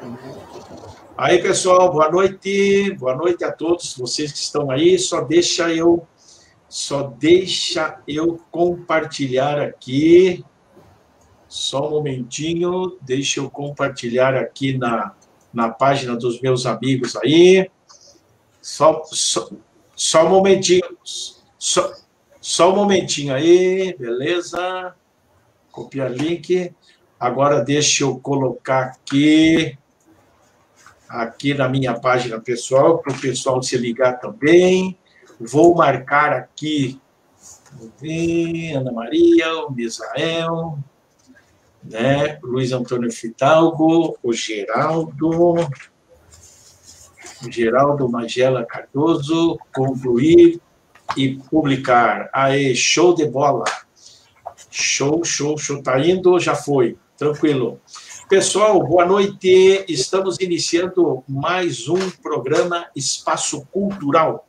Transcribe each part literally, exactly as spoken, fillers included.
Aí, pessoal, boa noite. Boa noite a todos vocês que estão aí. Só deixa eu, só deixa eu compartilhar aqui. Só um momentinho. Deixa eu compartilhar aqui na, na página dos meus amigos aí. Só, só, só um momentinho. Só, só um momentinho aí. Beleza? Copiar link. Agora deixa eu colocar aqui. Aqui na minha página pessoal, para o pessoal se ligar também. Vou marcar aqui, vamos ver, Ana Maria, o Misael, né? Luiz Antônio Fidalgo, o Geraldo, o Geraldo Magela Cardoso, concluir e publicar. Aê, show de bola. Show, show, show. Tá indo, já foi. Tranquilo. Pessoal, boa noite. Estamos iniciando mais um programa Espaço Cultural,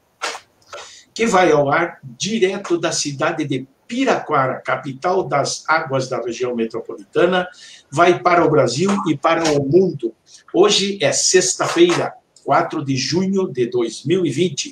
que vai ao ar direto da cidade de Piraquara, capital das águas da região metropolitana, vai para o Brasil e para o mundo. Hoje é sexta-feira, quatro de junho de dois mil e vinte.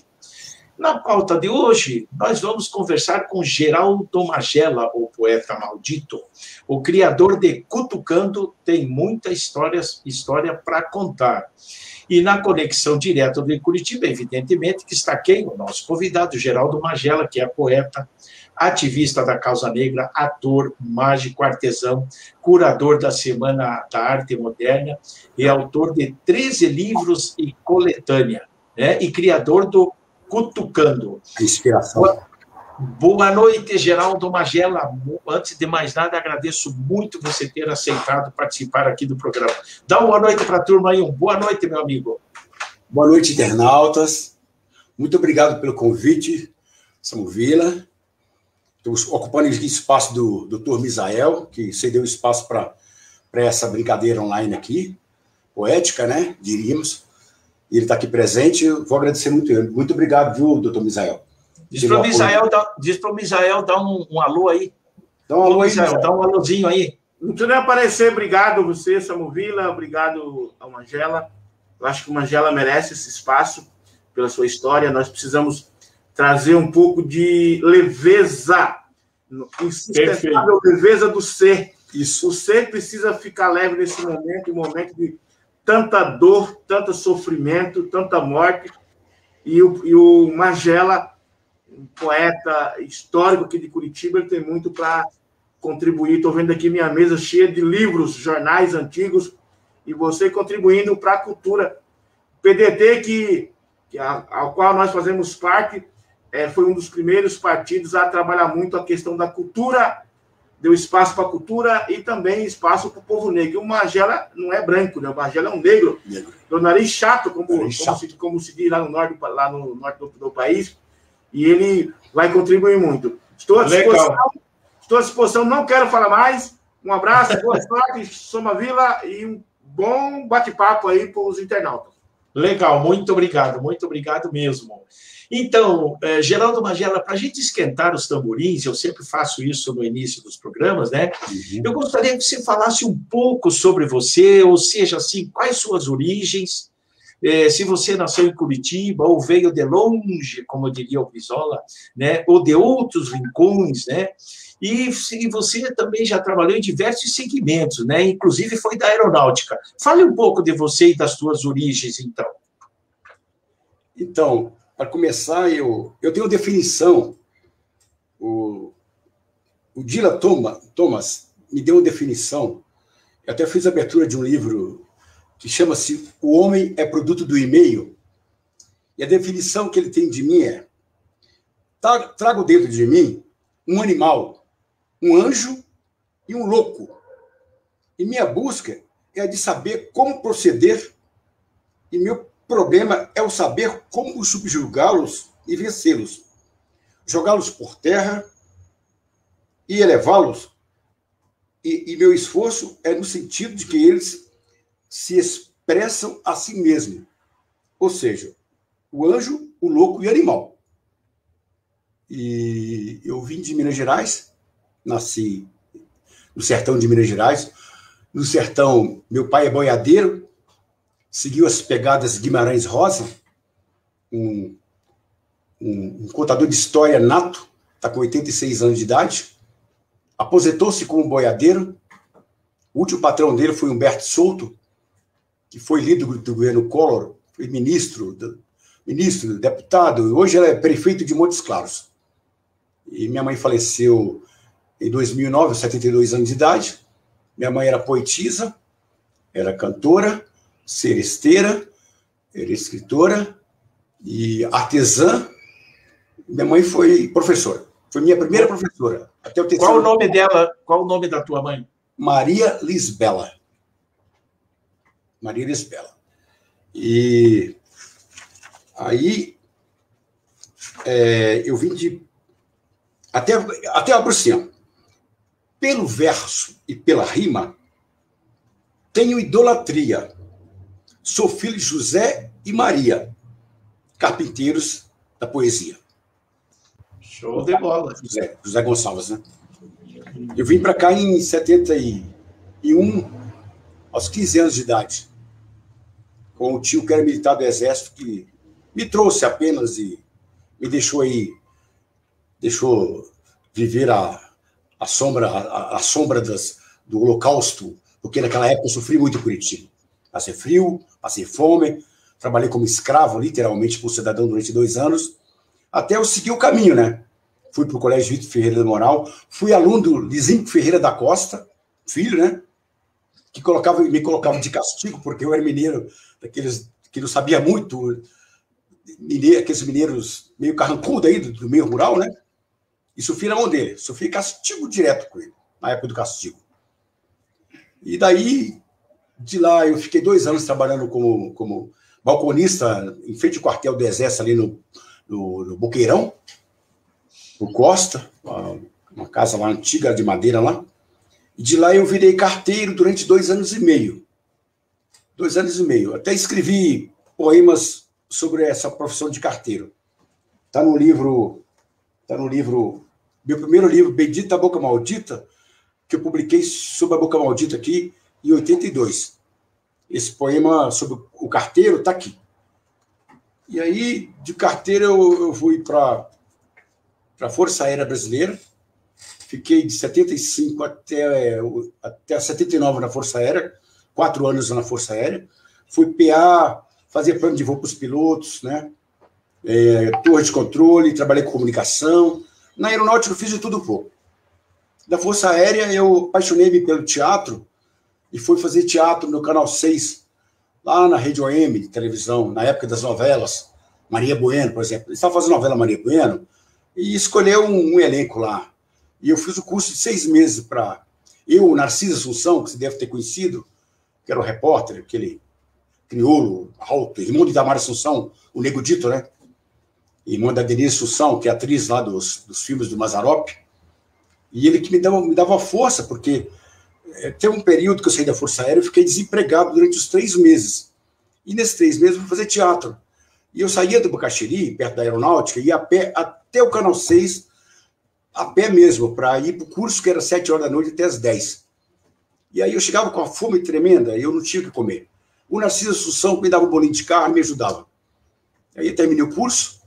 Na pauta de hoje, nós vamos conversar com Geraldo Magela, o poeta maldito. O criador de Cutucando tem muita história, história para contar. E na conexão direta de Curitiba, evidentemente, que está quem? O nosso convidado, Geraldo Magela, que é poeta, ativista da causa negra, ator, mágico, artesão, curador da Semana da Arte Moderna e autor de treze livros e coletânea, né? E criador do Cutucando. Inspiração. Boa, boa noite, Geraldo Magela. Antes de mais nada, agradeço muito você ter aceitado participar aqui do programa. Dá uma boa noite para a turma aí. Um boa noite, meu amigo. Boa noite, internautas. Muito obrigado pelo convite, Samovila. Estou ocupando aqui o espaço do doutor Misael, que cedeu espaço para essa brincadeira online aqui, poética, né? Diríamos. Ele está aqui presente, eu vou agradecer muito ele. Muito obrigado, viu, doutor Misael? Diz para o Misael, dá, diz pro Misael dar um, um alô aí. Dá um alô aí, Misael, dá um alôzinho aí. Não precisa nem aparecer. Obrigado a você, Samovila. Obrigado ao Magela. Eu acho que o Magela merece esse espaço pela sua história. Nós precisamos trazer um pouco de leveza, insustentável leveza do ser. Isso. O ser precisa ficar leve nesse momento, um momento de tanta dor, tanto sofrimento, tanta morte, e o, e o Magela, um poeta histórico aqui de Curitiba, ele tem muito para contribuir. Estou vendo aqui minha mesa cheia de livros, jornais antigos, e você contribuindo para a cultura. O P D T, que, que a, ao qual nós fazemos parte, é, foi um dos primeiros partidos a trabalhar muito a questão da cultura, deu espaço para a cultura e também espaço para o povo negro. O Magela não é branco, né? O Magela é um negro. negro. Do nariz chato, como, nariz como, chato. Se, como se diz lá no norte, lá no norte do, do país. E ele vai contribuir muito. Estou à disposição. Legal. Estou à disposição, não quero falar mais. Um abraço, boa sorte, Somavila, e um bom bate-papo aí para os internautas. Legal, muito obrigado, muito obrigado mesmo. Então, eh, Geraldo Magela, para a gente esquentar os tamborins, eu sempre faço isso no início dos programas, né? Uhum. Eu gostaria que você falasse um pouco sobre você, ou seja, assim, quais suas origens, eh, se você nasceu em Curitiba, ou veio de longe, como diria o Brizola, né? Ou de outros rincões, né? E se você também já trabalhou em diversos segmentos, né? Inclusive foi da aeronáutica. Fale um pouco de você e das suas origens, então. Então, para começar, eu, eu tenho definição. O, o Dylan Thomas me deu uma definição. Eu até fiz a abertura de um livro que chama-se O Homem é Produto do E-mail. E a definição que ele tem de mim é: trago dentro de mim um animal, um anjo e um louco. E minha busca é a de saber como proceder, e meu problema é o saber como subjugá-los e vencê-los, jogá-los por terra e elevá-los. E, e meu esforço é no sentido de que eles se expressam a si mesmos. Ou seja, o anjo, o louco e o animal. E eu vim de Minas Gerais, nasci no sertão de Minas Gerais. No sertão, meu pai é boiadeiro, seguiu as pegadas Guimarães Rosa, um, um, um contador de história nato, está com oitenta e seis anos de idade, aposentou-se como boiadeiro. O último patrão dele foi Humberto Souto, que foi líder do governo Collor, foi ministro, ministro, deputado, hoje ela é prefeito de Montes Claros. E minha mãe faleceu em dois mil e nove, aos setenta e dois anos de idade. Minha mãe era poetisa, era cantora, seresteira, era escritora e artesã. Minha mãe foi professora. Foi minha primeira professora. Até o terceiro... Qual o nome dela? Qual o nome da tua mãe? Maria Lisbela. Maria Lisbela. E aí é, eu vim de... Até, até a Brucinha. Pelo verso e pela rima, tenho idolatria. Sou filho de José e Maria, carpinteiros da poesia. Show de bola. José, José Gonçalves, né? Eu vim para cá em setenta e um, aos quinze anos de idade, com o tio que era militar do Exército, que me trouxe apenas e me deixou aí, deixou viver a, a sombra, a, a sombra das, do Holocausto, porque naquela época eu sofri muito em Curitiba. Passei frio, passei fome, trabalhei como escravo, literalmente, por cidadão durante dois anos, até eu seguir o caminho, né? Fui para o Colégio Vitor Ferreira do Moral, fui aluno do Lizinho Ferreira da Costa, filho, né? Que colocava, me colocava de castigo, porque eu era mineiro, daqueles que não sabia muito, mineiro, aqueles mineiros meio carrancudo aí, do, do meio rural, né? E sofri na mão dele, sofri castigo direto com ele, na época do castigo. E daí, de lá, eu fiquei dois anos trabalhando como, como balconista em frente ao quartel do Exército, ali no, no, no Boqueirão, no Costa, uma casa lá antiga, de madeira lá. E de lá eu virei carteiro durante dois anos e meio. Dois anos e meio. Até escrevi poemas sobre essa profissão de carteiro. Está no livro, tá no livro, meu primeiro livro, Bendita Boca Maldita, que eu publiquei sobre a Boca Maldita aqui em oitenta e dois. Esse poema sobre o carteiro está aqui. E aí, de carteiro, eu, eu fui para a Força Aérea Brasileira. Fiquei de setenta e cinco até, até setenta e nove na Força Aérea, quatro anos na Força Aérea. Fui P A, fazia plano de voo para os pilotos, né? É, torre de controle, trabalhei com comunicação. Na aeronáutica eu fiz de tudo um pouco. Da Força Aérea eu apaixonei-me pelo teatro e fui fazer teatro no Canal seis, lá na Rede O M de televisão, na época das novelas. Maria Bueno, por exemplo. Eles estavam fazendo a novela Maria Bueno e escolheu um, um elenco lá. E eu fiz o curso de seis meses para... Eu, Narciso Assunção, que você deve ter conhecido, que era o repórter, aquele crioulo alto, irmão de Damara Assunção, o Nego Dito, né? Irmão da Denise Assunção, que é atriz lá dos, dos filmes do Mazzaropi. E ele que me dava, me dava força, porque é, teve um período que eu saí da Força Aérea, eu fiquei desempregado durante os três meses. E nesses três meses eu fui fazer teatro. E eu saía do Bocaxiri, perto da aeronáutica, ia a pé até o Canal seis, a pé mesmo, para ir para o curso, que era sete horas da noite até as dez. E aí eu chegava com a fome tremenda, e eu não tinha o que comer. O Narciso Assunção me dava um bolinho de carne e me ajudava. Aí eu terminei o curso,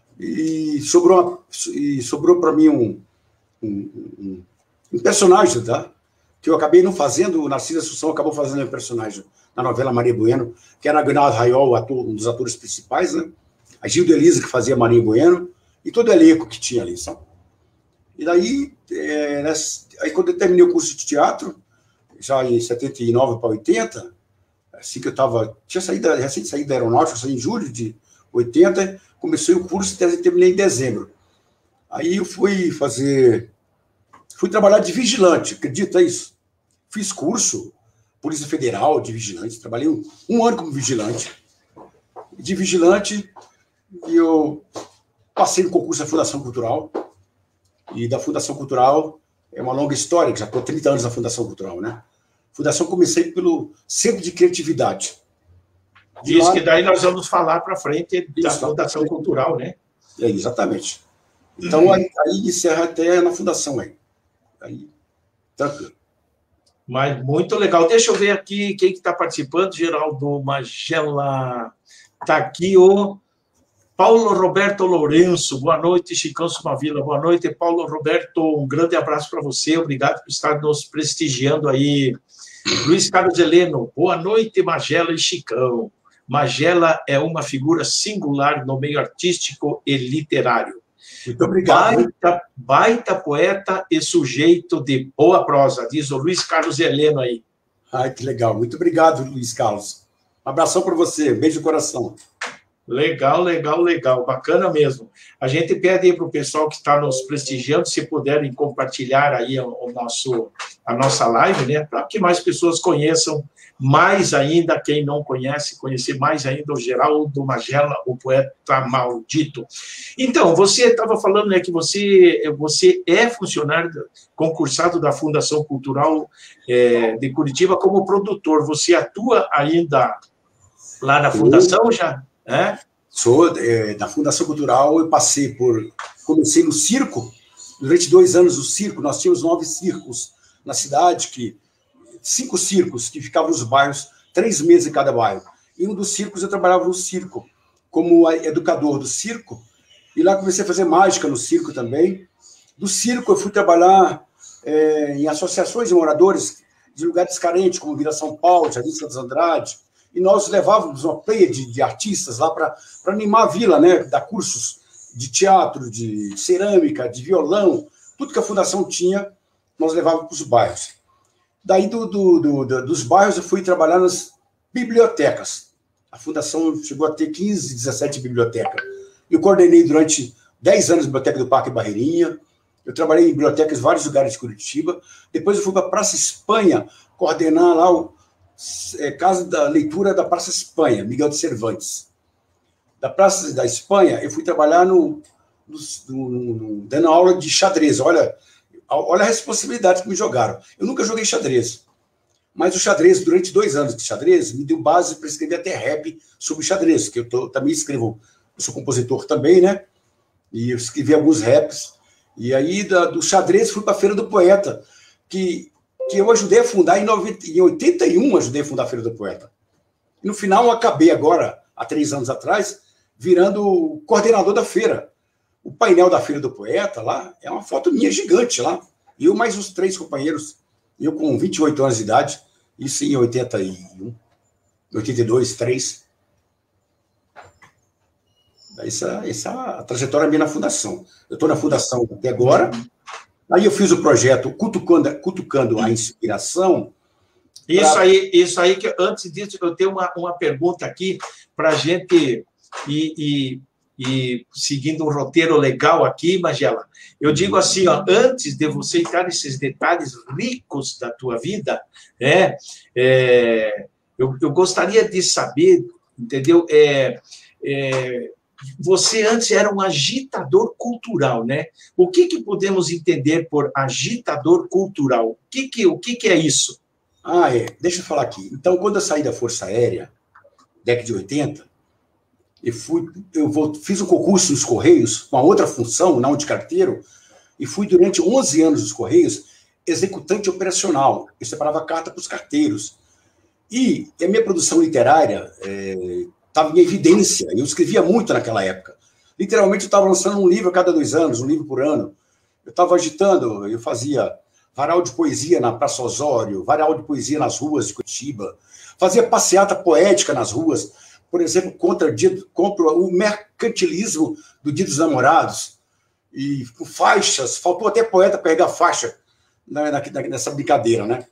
e sobrou, e sobrou para mim um, um, um, um personagem, tá? Que eu acabei não fazendo, o Narciso Assunção acabou fazendo um personagem na novela Maria Bueno, que era Aguinaldo Raiol, ator, um dos atores principais, né? A Gilda Elisa, que fazia Maria Bueno, e todo o elenco que tinha ali, sabe? E daí, é, nessa, aí quando eu terminei o curso de teatro, já em setenta e nove para oitenta, assim que eu estava, tinha saído, recém saído da aeronáutica, saí em julho de oitenta, comecei o curso e terminei em dezembro. Aí eu fui fazer, fui trabalhar de vigilante, acredita isso? Fiz curso, Polícia Federal de vigilante, trabalhei um, um ano como vigilante. De vigilante, eu passei no concurso da Fundação Cultural, e da Fundação Cultural é uma longa história, que já estou há trinta anos na Fundação Cultural, né? Fundação comecei pelo Centro de Criatividade. Diz lá, que daí nós vamos falar para frente da isso, Fundação Cultural, né? É, exatamente. Então, uhum. aí, aí encerra até na Fundação, aí. Aí, tranquilo. Mas muito legal. Deixa eu ver aqui quem que está participando. Geraldo Magela. Está aqui o Paulo Roberto Lourenço. Boa noite, Chicão Sumavila. Boa noite, Paulo Roberto. Um grande abraço para você. Obrigado por estar nos prestigiando aí. Luiz Carlos Heleno. Boa noite, Magela e Chicão. Magela é uma figura singular no meio artístico e literário. Muito obrigado. Baita, baita poeta e sujeito de boa prosa, diz o Luiz Carlos Heleno aí. Ai, que legal. Muito obrigado, Luiz Carlos. Um abração para você. Um beijo no coração. Legal, legal, legal. Bacana mesmo. A gente pede aí para o pessoal que está nos prestigiando, se puderem compartilhar aí o, o nosso, a nossa live, né? Para que mais pessoas conheçam mais ainda, quem não conhece, conhecer mais ainda o Geraldo Magela, o poeta maldito. Então, você estava falando, né, que você, você é funcionário concursado da Fundação Cultural é, de Curitiba como produtor. Você atua ainda lá na Fundação já? É? Sou é, da Fundação Cultural, eu passei por... Comecei no circo, durante dois anos o circo, nós tínhamos nove circos na cidade, que, cinco circos que ficavam nos bairros, três meses em cada bairro. E um dos circos eu trabalhava no circo, como educador do circo, e lá comecei a fazer mágica no circo também. Do circo eu fui trabalhar é, em associações de moradores de lugares carentes, como Vila São Paulo, Jardim Santos Andrade, e nós levávamos uma pleia de, de artistas lá para animar a vila, né? Dar cursos de teatro, de cerâmica, de violão, tudo que a Fundação tinha, nós levávamos para os bairros. Daí, do, do, do, do, dos bairros, eu fui trabalhar nas bibliotecas. A Fundação chegou a ter quinze, dezessete bibliotecas. Eu coordenei durante dez anos a Biblioteca do Parque Barreirinha, eu trabalhei em bibliotecas em vários lugares de Curitiba, depois eu fui para a Praça Espanha, coordenar lá o É, Casa da Leitura da Praça Espanha, Miguel de Cervantes. Da Praça da Espanha, eu fui trabalhar no, no, no, no, dando aula de xadrez. Olha, olha a responsabilidade que me jogaram. Eu nunca joguei xadrez, mas o xadrez, durante dois anos de xadrez, me deu base para escrever até rap sobre xadrez, que eu tô, também escrevo, eu sou compositor também, né? E eu escrevi alguns raps. E aí, da, do xadrez, fui para a Feira do Poeta, que... que eu ajudei a fundar em, noventa, em oitenta e um, ajudei a fundar a Feira do Poeta. E no final, eu acabei agora, há três anos atrás, virando coordenador da feira. O painel da Feira do Poeta lá é uma foto minha gigante lá. Eu mais os três companheiros, eu com vinte e oito anos de idade, isso em oitenta e um, oitenta e dois, três. Essa, essa é a trajetória minha na Fundação. Eu estou na Fundação até agora. Aí eu fiz o projeto Cutucando, Cutucando a Inspiração. Isso pra... aí, isso aí que antes disso, eu tenho uma, uma pergunta aqui para a gente ir, ir, ir seguindo um roteiro legal aqui, Magela. Eu digo assim, ó, antes de você entrar nesses detalhes ricos da tua vida, é, é, eu, eu gostaria de saber, entendeu? É, é, Você antes era um agitador cultural, né? O que, que podemos entender por agitador cultural? O que, que, o que, que é isso? Ah, é. Deixa eu falar aqui. Então, quando eu saí da Força Aérea, década de oitenta, eu, fui, eu vou, fiz um concurso nos Correios, com uma outra função, não de carteiro, e fui durante onze anos nos Correios executante operacional. Eu separava carta para os carteiros. E a minha produção literária... É, estava em evidência, eu escrevia muito naquela época. Literalmente, eu estava lançando um livro a cada dois anos, um livro por ano. Eu estava agitando, eu fazia varal de poesia na Praça Osório, varal de poesia nas ruas de Curitiba, fazia passeata poética nas ruas, por exemplo, contra, o, dia, contra o mercantilismo do Dia dos Namorados, e com faixas, faltou até poeta pegar faixa na, na, nessa brincadeira, né?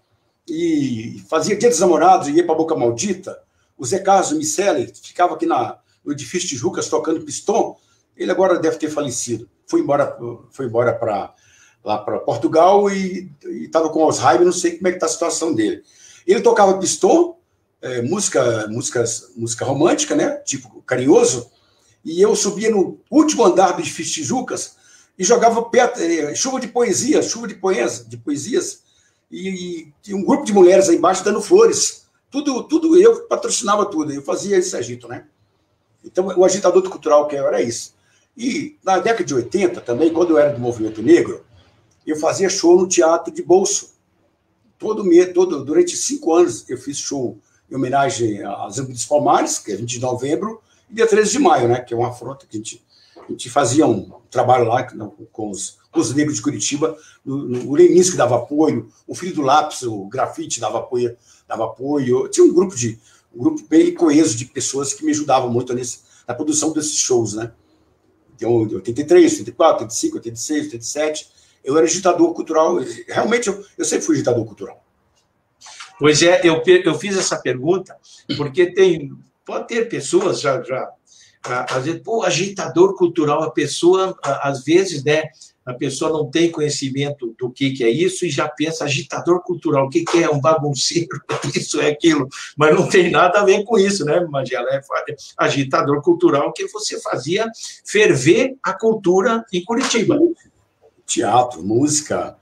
E fazia Dia dos Namorados, ia para a Boca Maldita. O Zé Carlos Miceli ficava aqui na, no edifício Tijucas tocando pistão. Ele agora deve ter falecido. Foi embora, foi embora para lá para Portugal e estava com Alzheimer, não sei como é que está a situação dele. Ele tocava pistão, é, música, músicas, música romântica, né? Tipo carinhoso, e eu subia no último andar do edifício Tijucas e jogava perto, é, chuva de poesia, chuva de poesias, de poesias e, e um grupo de mulheres aí embaixo dando flores. Tudo, tudo eu patrocinava tudo, eu fazia esse agito, né? Então, o agitador cultural que eu era isso. E na década de oitenta, também, quando eu era do movimento negro, eu fazia show no teatro de bolso. todo mês, todo, durante cinco anos, eu fiz show em homenagem a Zumbi dos Palmares, que é vinte de novembro, e dia treze de maio, né, que é uma afronta que a gente, a gente fazia um trabalho lá com os, com os negros de Curitiba, no, no, o Leminski dava apoio, o Filho do Lápis, o Grafite dava apoio, dava apoio. Tinha um grupo, de, um grupo bem coeso de pessoas que me ajudavam muito nesse, na produção desses shows, né. Então, oitenta e três, oitenta e quatro, oitenta e cinco, oitenta e seis, oitenta e sete, eu era agitador cultural, realmente eu, eu sempre fui agitador cultural. Pois é, eu, eu fiz essa pergunta porque tem, pode ter pessoas já, já às vezes, pô, agitador cultural, a pessoa, às vezes, né, a pessoa não tem conhecimento do que, que é isso e já pensa, agitador cultural, o que, que é? Um bagunceiro, isso é aquilo, mas não tem nada a ver com isso, né, Magela? É agitador cultural que você fazia ferver a cultura em Curitiba. Teatro, música,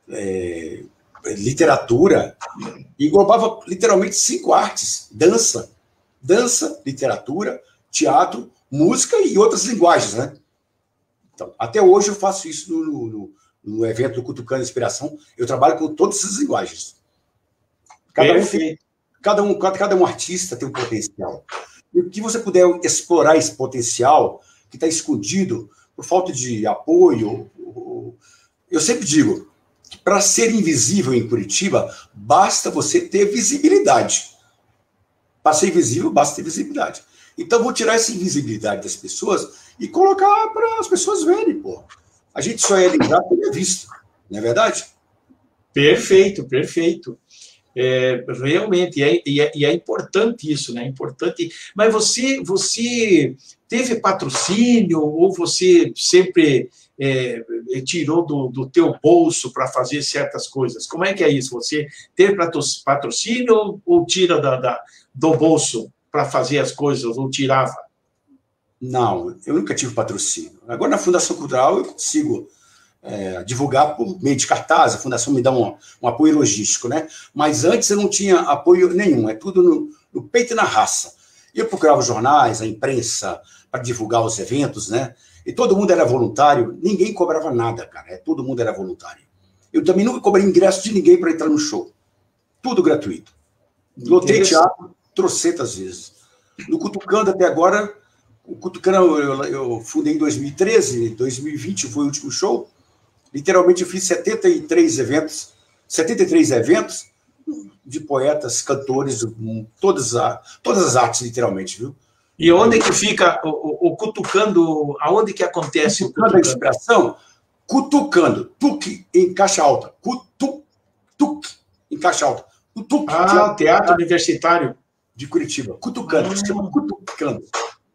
é, literatura, englobava literalmente cinco artes: dança, dança, literatura, teatro, música e outras linguagens, né? Então, até hoje eu faço isso no, no, no evento do Cutucando Inspiração, eu trabalho com todas essas linguagens. Cada um, tem, cada, um, cada, cada um artista tem um potencial. E o que você puder explorar esse potencial que está escondido por falta de apoio, eu sempre digo que para ser invisível em Curitiba, basta você ter visibilidade. Para ser invisível, basta ter visibilidade. Então, vou tirar essa invisibilidade das pessoas e colocar para as pessoas verem, pô. A gente só é lembrado quando é visto, não é verdade? Perfeito, perfeito. É, realmente, e é, e, é, e é importante isso, né? É importante. Mas você, você teve patrocínio ou você sempre é, tirou do, do teu bolso para fazer certas coisas? Como é que é isso? Você teve patrocínio ou, ou tira da, da, do bolso para fazer as coisas, ou tirava? Não, eu nunca tive patrocínio. Agora, na Fundação Cultural, eu consigo é, divulgar por meio de cartaz, a Fundação me dá um, um apoio logístico, né? Mas antes eu não tinha apoio nenhum, é tudo no, no peito e na raça. Eu procurava os jornais, a imprensa, para divulgar os eventos, né? E todo mundo era voluntário, ninguém cobrava nada, cara, é, todo mundo era voluntário. Eu também nunca cobrei ingresso de ninguém para entrar no show. Tudo gratuito. Lotei teatro trocentas vezes. No Cutucando, até agora, o Cutucando eu, eu fundei em dois mil e treze, dois mil e vinte foi o último show. Literalmente eu fiz setenta e três eventos, setenta e três eventos de poetas, cantores, todas, a, todas as artes, literalmente, viu? E onde que fica o, o, o Cutucando, aonde que acontece Cutucando o Cutucando? A inspiração, Cutucando, tuque em caixa alta, Cutu, tuque em caixa alta. O tuque, ah, teatro, teatro universitário de Curitiba, Cutucando, ah. se chama Cutucando.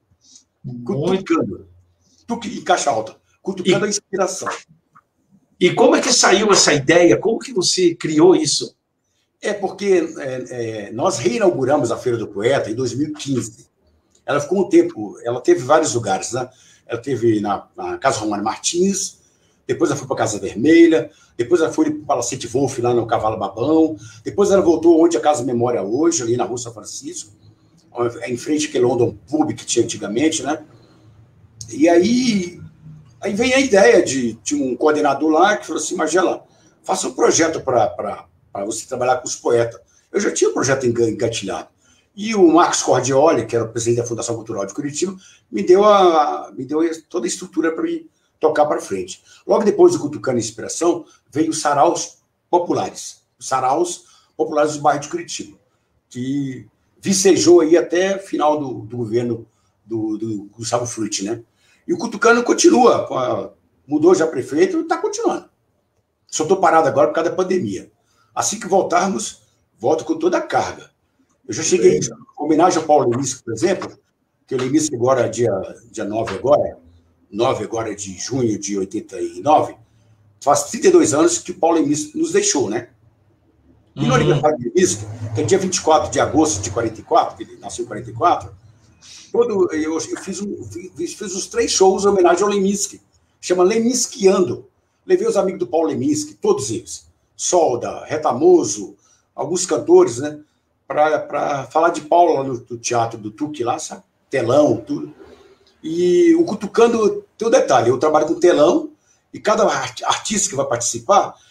Cutucando, tuque em caixa alta, Cutucando e, a inspiração. E como é que saiu essa ideia? Como que você criou isso? É porque é, é, nós reinauguramos a Feira do Poeta em dois mil e quinze. Ela ficou um tempo, ela teve vários lugares, né? Ela teve na, na Casa Romano Martins, depois ela foi para a Casa Vermelha, depois ela foi para o Palacete Wolf, lá no Cavalo Babão, depois ela voltou onde a Casa Memória hoje, ali na Rua São Francisco, em frente àquele London Pub que tinha antigamente, né? E aí, aí vem a ideia de, de um coordenador lá que falou assim, Magela, faça um projeto para você trabalhar com os poetas. Eu já tinha um projeto engatilhado. E o Marcos Cordioli, que era o presidente da Fundação Cultural de Curitiba, me deu, a, me deu toda a estrutura para me tocar para frente. Logo depois do Cutucando Inspiração, veio os saraus populares, os saraus populares do bairro de Curitiba, que vicejou aí até final do, do governo do, do Gustavo Frutti, né? E o Cutucando continua, mudou já prefeito e está continuando. Só estou parado agora por causa da pandemia. Assim que voltarmos, volto com toda a carga. Eu já cheguei, em homenagem ao Paulo Leminski, por exemplo, que o Leminski agora, dia, dia nove agora, nove agora de junho de oitenta e nove, faz trinta e dois anos que o Paulo Leminski nos deixou, né? E no uhum. aniversário do Leminski, que é dia vinte e quatro de agosto de quarenta e quatro, que ele nasceu em quarenta e quatro, todo, eu, eu fiz, um, fiz, fiz os três shows em homenagem ao Leminski, chama Leminskiando. Levei os amigos do Paulo Leminski, todos eles, Solda, Retamoso, alguns cantores, né? Para falar de Paulo lá no, no teatro do Tuque lá, sabe? Telão, tudo. E o Cutucando tem um detalhe, eu trabalho com telão e cada artista que vai participar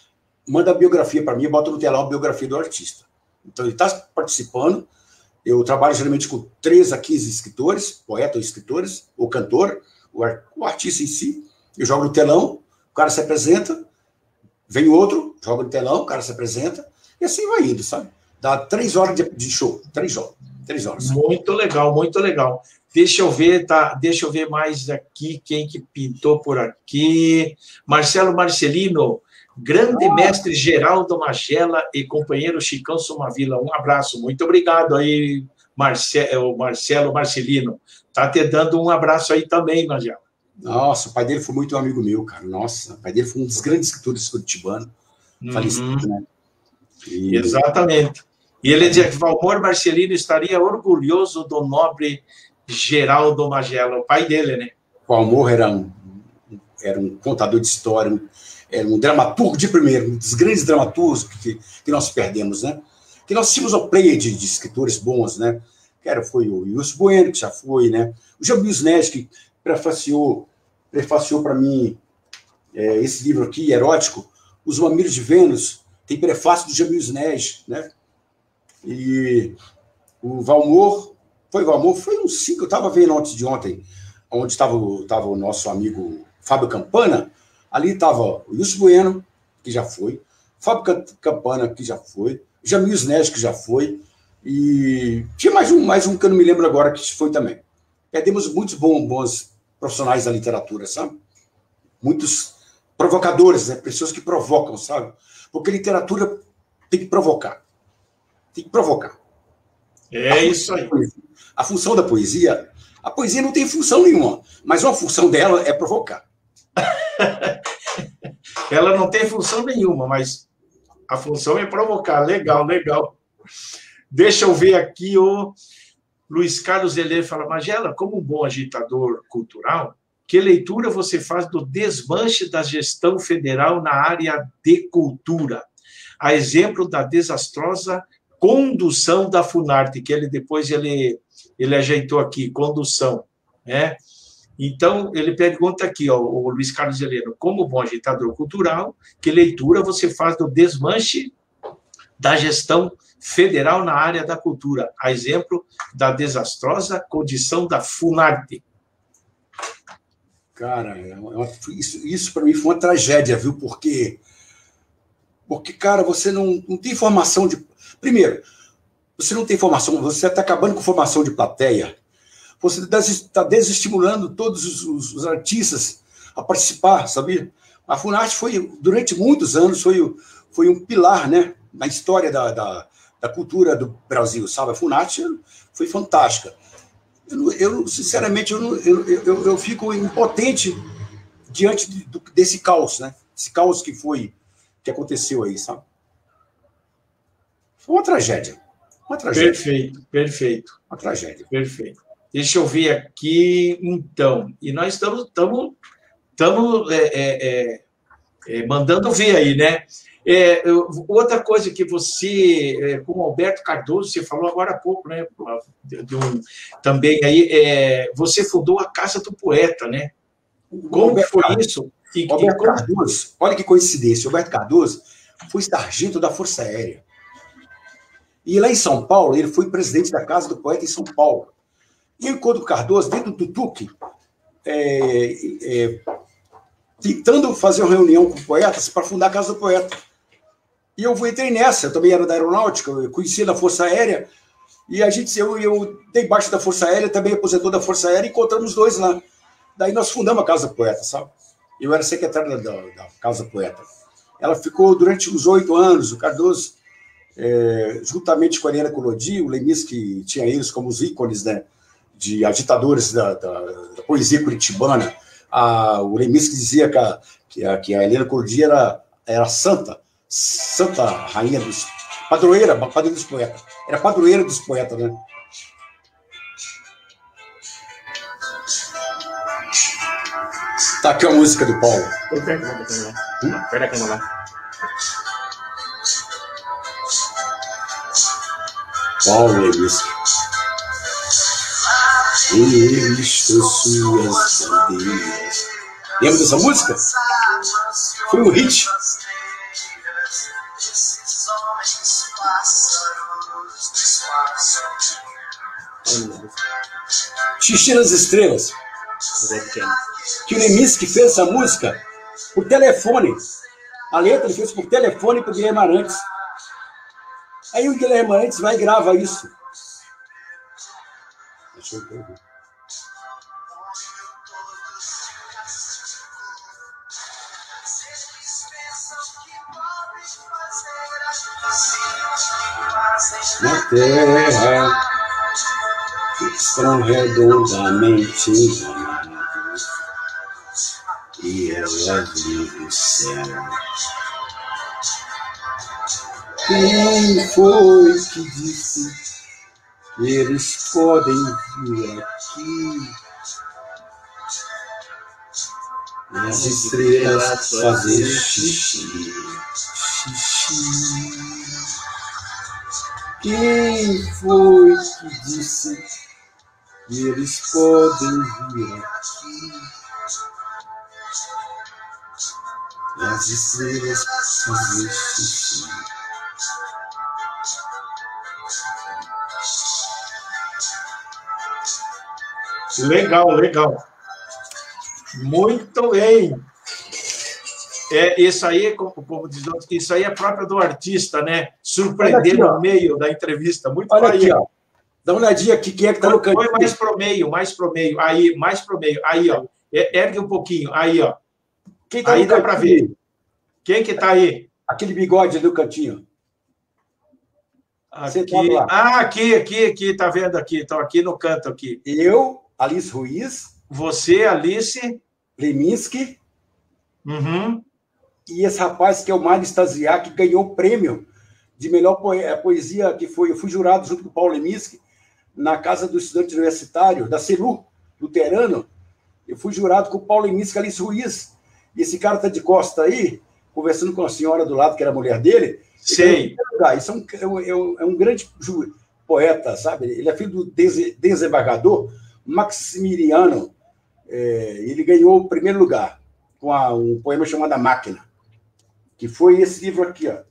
manda a biografia para mim, bota no telão a biografia do artista. Então, ele está participando. Eu trabalho geralmente com três a quinze escritores, poeta ou escritores, ou cantor, o, art, o artista em si. Eu jogo no telão, o cara se apresenta, vem outro, joga no telão, o cara se apresenta, e assim vai indo, sabe? Dá três horas de, de show, três horas. Três horas. Muito legal, muito legal. Deixa eu ver, tá? Deixa eu ver mais aqui, quem que pintou por aqui. Marcelo Marcelino, grande ah. mestre Geraldo Magela e companheiro Chicão Somavila. Um abraço, muito obrigado aí, Marcelo, Marcelo Marcelino. Tá te dando um abraço aí também, Magela. Nossa, o pai dele foi muito amigo meu, cara. Nossa, o pai dele foi um dos grandes escritores curitibanos. Uhum. Falecido, né? E... Exatamente. E ele dizia que Valmor Marcelino estaria orgulhoso do nobre Geraldo Magela, o pai dele, né? O Valmor era um, era um contador de história, um, era um dramaturgo de primeiro, um dos grandes dramaturgos que, que nós perdemos, né? Que nós tínhamos uma pleia de, de escritores bons, né? Que era, foi o Wilson Bueno, que já foi, né? O Jamil Neves, que prefaciou, prefaciou para mim é, esse livro aqui, erótico, Os Mamilos de Vênus, tem prefácio do Jamil Neves, né? E o Valmor, foi o Valmor, foi um cinco, eu estava vendo antes de ontem, onde estava o nosso amigo Fábio Campana, ali estava o Wilson Bueno, que já foi, Fábio Campana, que já foi, Jamil Neves, que já foi, e tinha mais um, mais um que eu não me lembro agora, que foi também. Perdemos muitos bons, bons profissionais da literatura, sabe? Muitos provocadores, né? Pessoas que provocam, sabe? Porque literatura tem que provocar. Tem que provocar. É isso aí. A função da poesia, a poesia não tem função nenhuma, mas uma função dela é provocar. Ela não tem função nenhuma, mas a função é provocar. Legal, legal. Deixa eu ver aqui o Luiz Carlos Helê fala, Magela, como um bom agitador cultural, que leitura você faz do desmanche da gestão federal na área de cultura? A exemplo da desastrosa condução da Funarte, que ele depois ele, ele ajeitou aqui, condução, né? Então, ele pergunta aqui, ó, o Luiz Carlos Heleno, como bom agitador cultural, que leitura você faz do desmanche da gestão federal na área da cultura, a exemplo da desastrosa condição da Funarte? Cara, é uma, isso, isso para mim foi uma tragédia, viu? Porque, porque cara, você não, não tem formação de... Primeiro, você não tem formação, você está acabando com formação de plateia, você está desestimulando todos os, os, os artistas a participar, sabia? A Funarte foi, durante muitos anos, foi, foi um pilar, né, na história da, da, da cultura do Brasil, sabe? A Funarte foi fantástica. Eu, eu sinceramente, eu, eu, eu, eu fico impotente diante de, desse caos, né? Esse caos que foi, que aconteceu aí, sabe? Foi uma tragédia. Uma tragédia. Perfeito, perfeito. Uma tragédia. Perfeito. Deixa eu ver aqui, então. E nós estamos estamos estamos é, é, é, mandando ver aí, né? É, eu, outra coisa que você, é, com o Alberto Cardoso, você falou agora há pouco, né? De, de um, também aí, é, você fundou a Casa do Poeta, né? Como Alberto foi Cardoso, isso? E, Alberto e como... Cardoso, olha que coincidência, o Alberto Cardoso foi sargento da Força Aérea. E lá em São Paulo, ele foi presidente da Casa do Poeta em São Paulo. E eu encontro o Cardoso dentro do Tutuque, é, é, tentando fazer uma reunião com poetas para fundar a Casa do Poeta. E eu entrei nessa, eu também era da aeronáutica, eu conhecia da Força Aérea, e a gente, eu, eu dei baixo da Força Aérea, também aposentou da Força Aérea, e encontramos os dois lá. Daí nós fundamos a Casa do Poeta, sabe? Eu era secretário da, da, da Casa do Poeta. Ela ficou durante uns oito anos, o Cardoso, é, juntamente com a Ariana Collodi, o Lemis, que tinha eles como os ícones, né, de agitadores da, da, da poesia curitibana. A, o Lemis que dizia que a, que a, que a Helena Collodi era, era santa, santa rainha dos... Padroeira, padroeira dos poetas. Era padroeira dos poetas, né? Tá aqui a música do Paulo. Espera aqui, vamos lá. Paulo Lemis. Eu visto suas bandeiras. Lembra dessa música? Foi um hit. Xixi nas Estrelas. Que o Leminski fez essa música por telefone. A letra ele fez por telefone para o Guilherme Arantes. Aí o Guilherme Arantes vai e grava isso. Deixa eu ver. Na terra estão redondamente enganados e elas vivem o céu. Quem foi que disse que eles podem vir aqui? Nas estrelas fazer xixi, xixi. Quem foi que disse que eles podem vir aqui? Nas estrelas fazer xixi. Legal, legal. Muito bem. É, isso aí, como o povo diz, isso aí é próprio do artista, né? Surpreender aqui, no meio da entrevista. Muito Olha aqui, ó. Dá uma olhadinha aqui, quem é que tá no cantinho. Foi mais pro meio, mais pro meio. Aí, mais pro meio. Aí, ó. Ergue um pouquinho. Aí, ó. Quem tá aí dá para ver. Quem que tá aí? Aquele bigode ali no cantinho. Aqui. Tá ah, aqui, aqui, aqui. Tá vendo aqui? Estou aqui no canto aqui. Eu, Alice Ruiz. Você, Alice. Leminski. Uhum. E esse rapaz que é o Mário Stasiak, que ganhou o prêmio de melhor poesia, que foi, eu fui jurado junto com o Paulo Leminski, na Casa do Estudante Universitário, da CELU, luterano. Eu fui jurado com o Paulo Leminski e Alice Ruiz. E esse cara está de costa aí, conversando com a senhora do lado, que era a mulher dele. Sei. Isso é um, é, um, é um grande poeta, sabe? Ele é filho do desembargador Maximiliano. É, ele ganhou o primeiro lugar com a, um poema chamado A Máquina, que foi esse livro aqui, ó.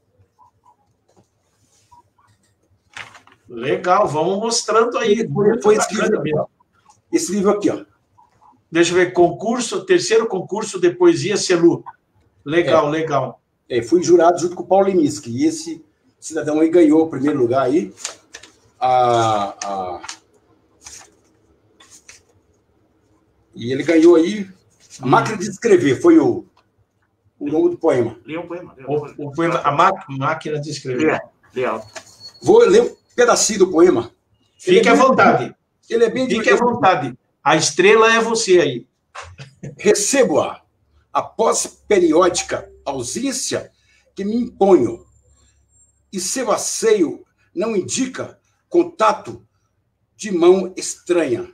Legal, vamos mostrando aí. Foi, foi esse, livro aqui, ó. Esse livro aqui, ó. Deixa eu ver, concurso, terceiro concurso de poesia CELU. Legal, é. legal. É, fui jurado junto com o Paulo Leminski, e esse cidadão aí ganhou o primeiro lugar aí. A, a... E ele ganhou aí A Máquina de Escrever, foi o, o nome do poema. Lê um poema. Lê um poema. O, o poema A Máquina de Escrever. Lê, lê. Vou ler um pedacinho do poema. Fique é à vontade. Ele é bem Fique à vontade. A estrela é você aí. Recebo-a após periódica ausência que me imponho, e seu asseio não indica contato de mão estranha,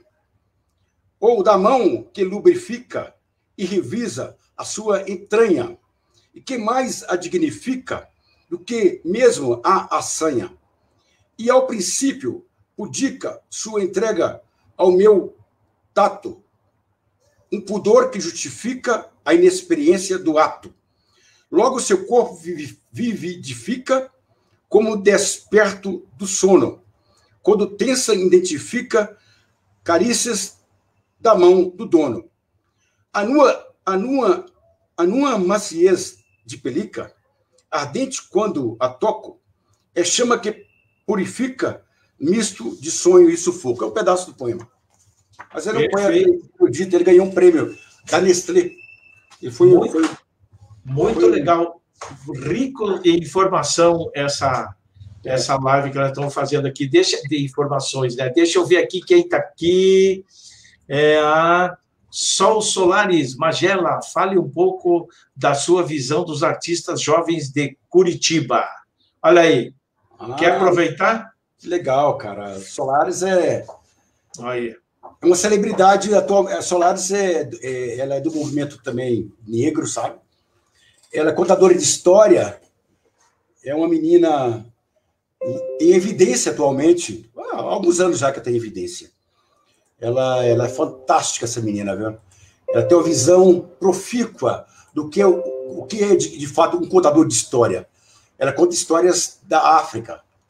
ou da mão que lubrifica e revisa a sua entranha, e que mais a dignifica do que mesmo a assanha. E ao princípio pudica sua entrega ao meu tato, um pudor que justifica a inexperiência do ato. Logo seu corpo vivifica como desperto do sono, quando tensa identifica carícias da mão do dono. A nua, a nua, a nua maciez de pelica, ardente quando a toco, é chama que purifica, misto de sonho e sufoco. É um pedaço do poema. Mas ele é um poema erudito, ele ganhou um prêmio da Nestlé. E foi muito, foi, muito foi... legal, rico em informação essa, é. essa live que nós estamos fazendo aqui. Deixa de informações, né? Deixa eu ver aqui quem está aqui. É a Sol Solares, Magela, fale um pouco da sua visão dos artistas jovens de Curitiba. Olha aí. Ah, quer aproveitar? Legal, cara. Solares é... Aí. É uma celebridade atual. A Solares é, é, ela é do movimento também negro, sabe? Ela é contadora de história, é uma menina em evidência atualmente, há alguns anos já que ela tem evidência. Ela, ela é fantástica, essa menina, viu? Ela tem uma visão profícua do que é, o que é de, de fato um contador de história. Ela conta histórias da África,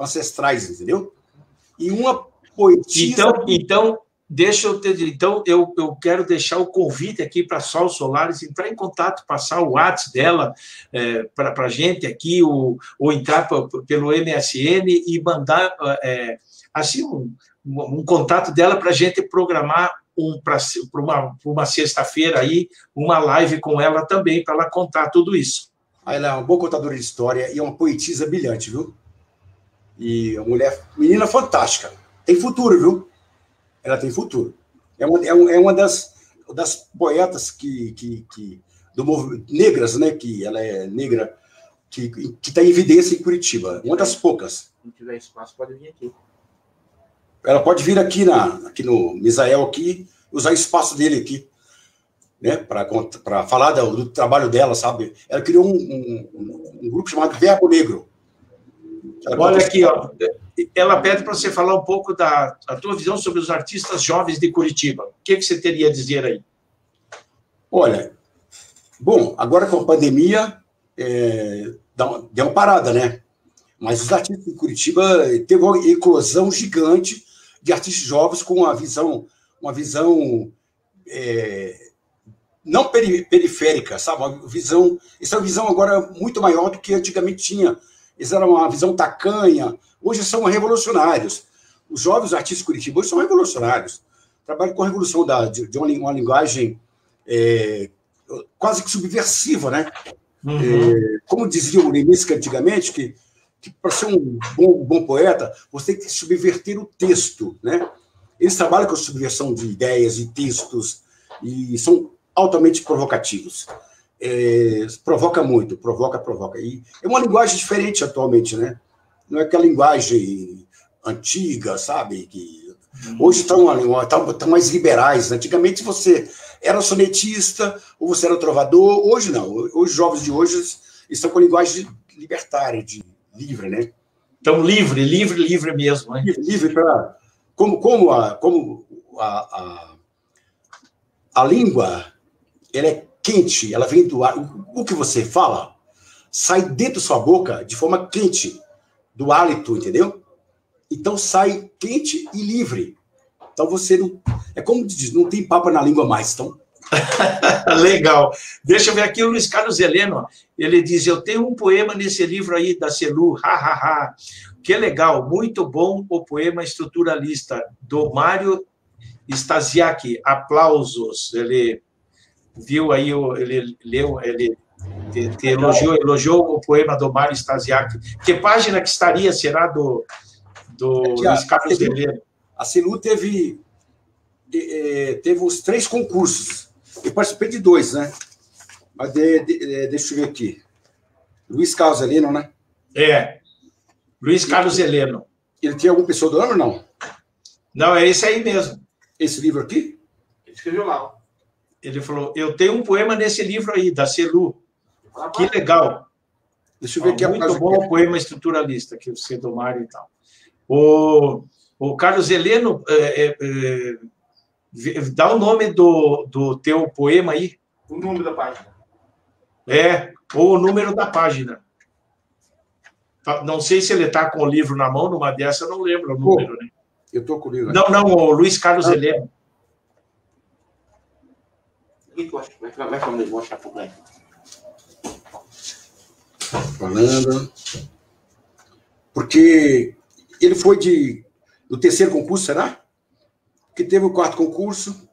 ancestrais, entendeu? E uma poetisa... Então, então deixa eu ter... Então, eu, eu quero deixar o convite aqui para a Sol Solares entrar em contato, passar o WhatsApp dela é, para a gente aqui, ou, ou entrar pra, pelo M S N e mandar é, assim, um, um contato dela para a gente programar um, para uma, uma sexta-feira aí, uma live com ela também, para ela contar tudo isso. Ela é uma boa contadora de história e é uma poetisa brilhante, viu? E uma mulher, menina fantástica. Tem futuro, viu? Ela tem futuro. É uma, é uma das, das poetas que, que, que do movimento negras, né? Que ela é negra, que que está em evidência em Curitiba. Uma das poucas. Se não tiver espaço, pode vir aqui. Ela pode vir aqui, na, aqui no Misael, aqui, usar o espaço dele aqui, né? Para falar do, do trabalho dela, sabe? Ela criou um, um, um grupo chamado Verbo Negro. Ela Olha aqui, ó. Ela pede para você falar um pouco da a tua visão sobre os artistas jovens de Curitiba. O que, que você teria a dizer aí? Olha, bom, agora com a pandemia, é, deu uma parada, né? Mas os artistas de Curitiba teve uma eclosão gigante de artistas jovens com uma visão, uma visão é, não peri, periférica, sabe? Uma visão, essa é uma visão agora muito maior do que antigamente tinha. Eles eram uma visão tacanha, hoje são revolucionários. Os jovens artistas de Curitiba hoje são revolucionários. Trabalham com a revolução da, de, de uma, uma linguagem é, quase que subversiva, né? Uhum. É, como dizia o Leminski antigamente, que, que para ser um bom, bom poeta, você tem que subverter o texto, né? Eles trabalham com a subversão de ideias e textos e são altamente provocativos. É, provoca muito, provoca, provoca. E é uma linguagem diferente atualmente, né? Não é aquela linguagem antiga, sabe? Que hoje estão, estão mais liberais. Antigamente você era sonetista ou você era trovador. Hoje não. Hoje os jovens de hoje estão com a linguagem libertária, de livre, né? Então livre, livre, livre mesmo, né? Livre, livre para como como a como a, a, a língua, ela é quente, ela vem do ar. O que você fala sai dentro da sua boca de forma quente, do hálito, entendeu? Então sai quente e livre. Então você não... É como diz, não tem papo na língua mais. Então... Legal. Deixa eu ver aqui o Luiz Carlos Heleno. Ele diz, eu tenho um poema nesse livro aí da Celu. Ha, ha, ha. Que legal, muito bom o poema estruturalista do Mário Stasiak. Aplausos. Ele... viu aí, ele leu, ele te, te elogiou, elogiou o poema do Mário Stasiak. Que página que estaria, será, do, do é Luiz Carlos Heleno? A Celu teve, teve os três concursos. Eu participei de dois, né? Mas de, de, deixa eu ver aqui. Luiz Carlos Heleno, né? É, Luiz Carlos Heleno. Ele tinha alguma pessoa do ano ou não? Não, é esse aí mesmo. Esse livro aqui? Ele escreveu lá. Ele falou, eu tenho um poema nesse livro aí, da Celu. Que legal. Deixa eu ver aqui. Muito bom o poema estruturalista, que você do Mário e tal. O, o Carlos Heleno, é, é, é, dá o nome do, do teu poema aí. O número da página. É, ou o número da página. Não sei se ele está com o livro na mão, numa dessa, eu não lembro o número. Pô, né? Eu estou com o livro. Não, não, o Luiz Carlos ah. Heleno. Vai falando, mostrar para o Glenn. Falando. Porque ele foi de, do terceiro concurso, será? Que teve o quarto concurso.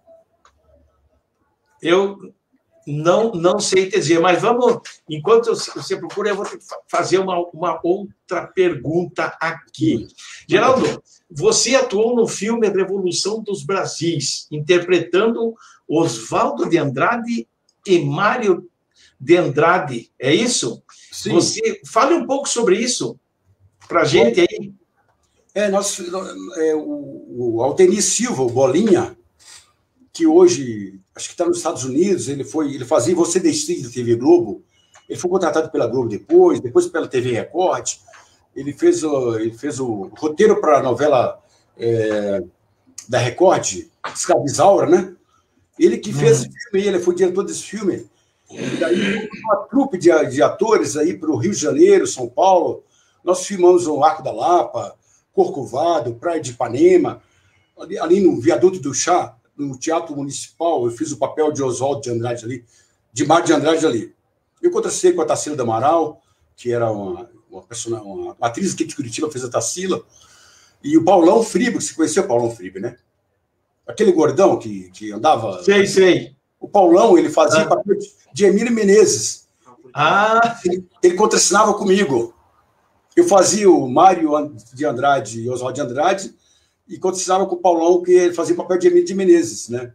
Eu não, não sei te dizer, mas vamos, enquanto você procura, eu vou fazer uma, uma outra pergunta aqui. Hum. Geraldo, você atuou no filme Revolução dos Brasis, interpretando Oswaldo de Andrade e Mário de Andrade, é isso? Sim. Você fale um pouco sobre isso para a gente aí. É, nós, é, o, o Altenir Silva, o Bolinha, que hoje, acho que está nos Estados Unidos, ele, foi, ele fazia Você Decide da T V Globo, ele foi contratado pela Globo depois, depois pela T V Record, ele fez o, ele fez o roteiro para a novela é, da Record, Escravizaura, né? Ele que fez esse filme, ele foi diretor desse filme. E daí, uma trupe de, de atores aí para o Rio de Janeiro, São Paulo. Nós filmamos o Arco da Lapa, Corcovado, Praia de Ipanema, ali, ali no Viaduto do Chá, no Teatro Municipal, eu fiz o papel de Oswaldo de Andrade ali, de Mar de Andrade ali. Eu contracei com a Tarsila do Amaral, que era uma, uma, persona, uma atriz aqui de Curitiba, fez a Tarsila, e o Paulão Fribe, você conheceu o Paulão Fribe, né? Aquele gordão que, que andava... Sei, sei. O Paulão, ele fazia ah. papel de, de Emílio Menezes. Ah! Ele, ele contracenava comigo. Eu fazia o Mário de Andrade e Oswaldo de Andrade, e contracenava com o Paulão, que ele fazia o papel de Emílio de Menezes, né?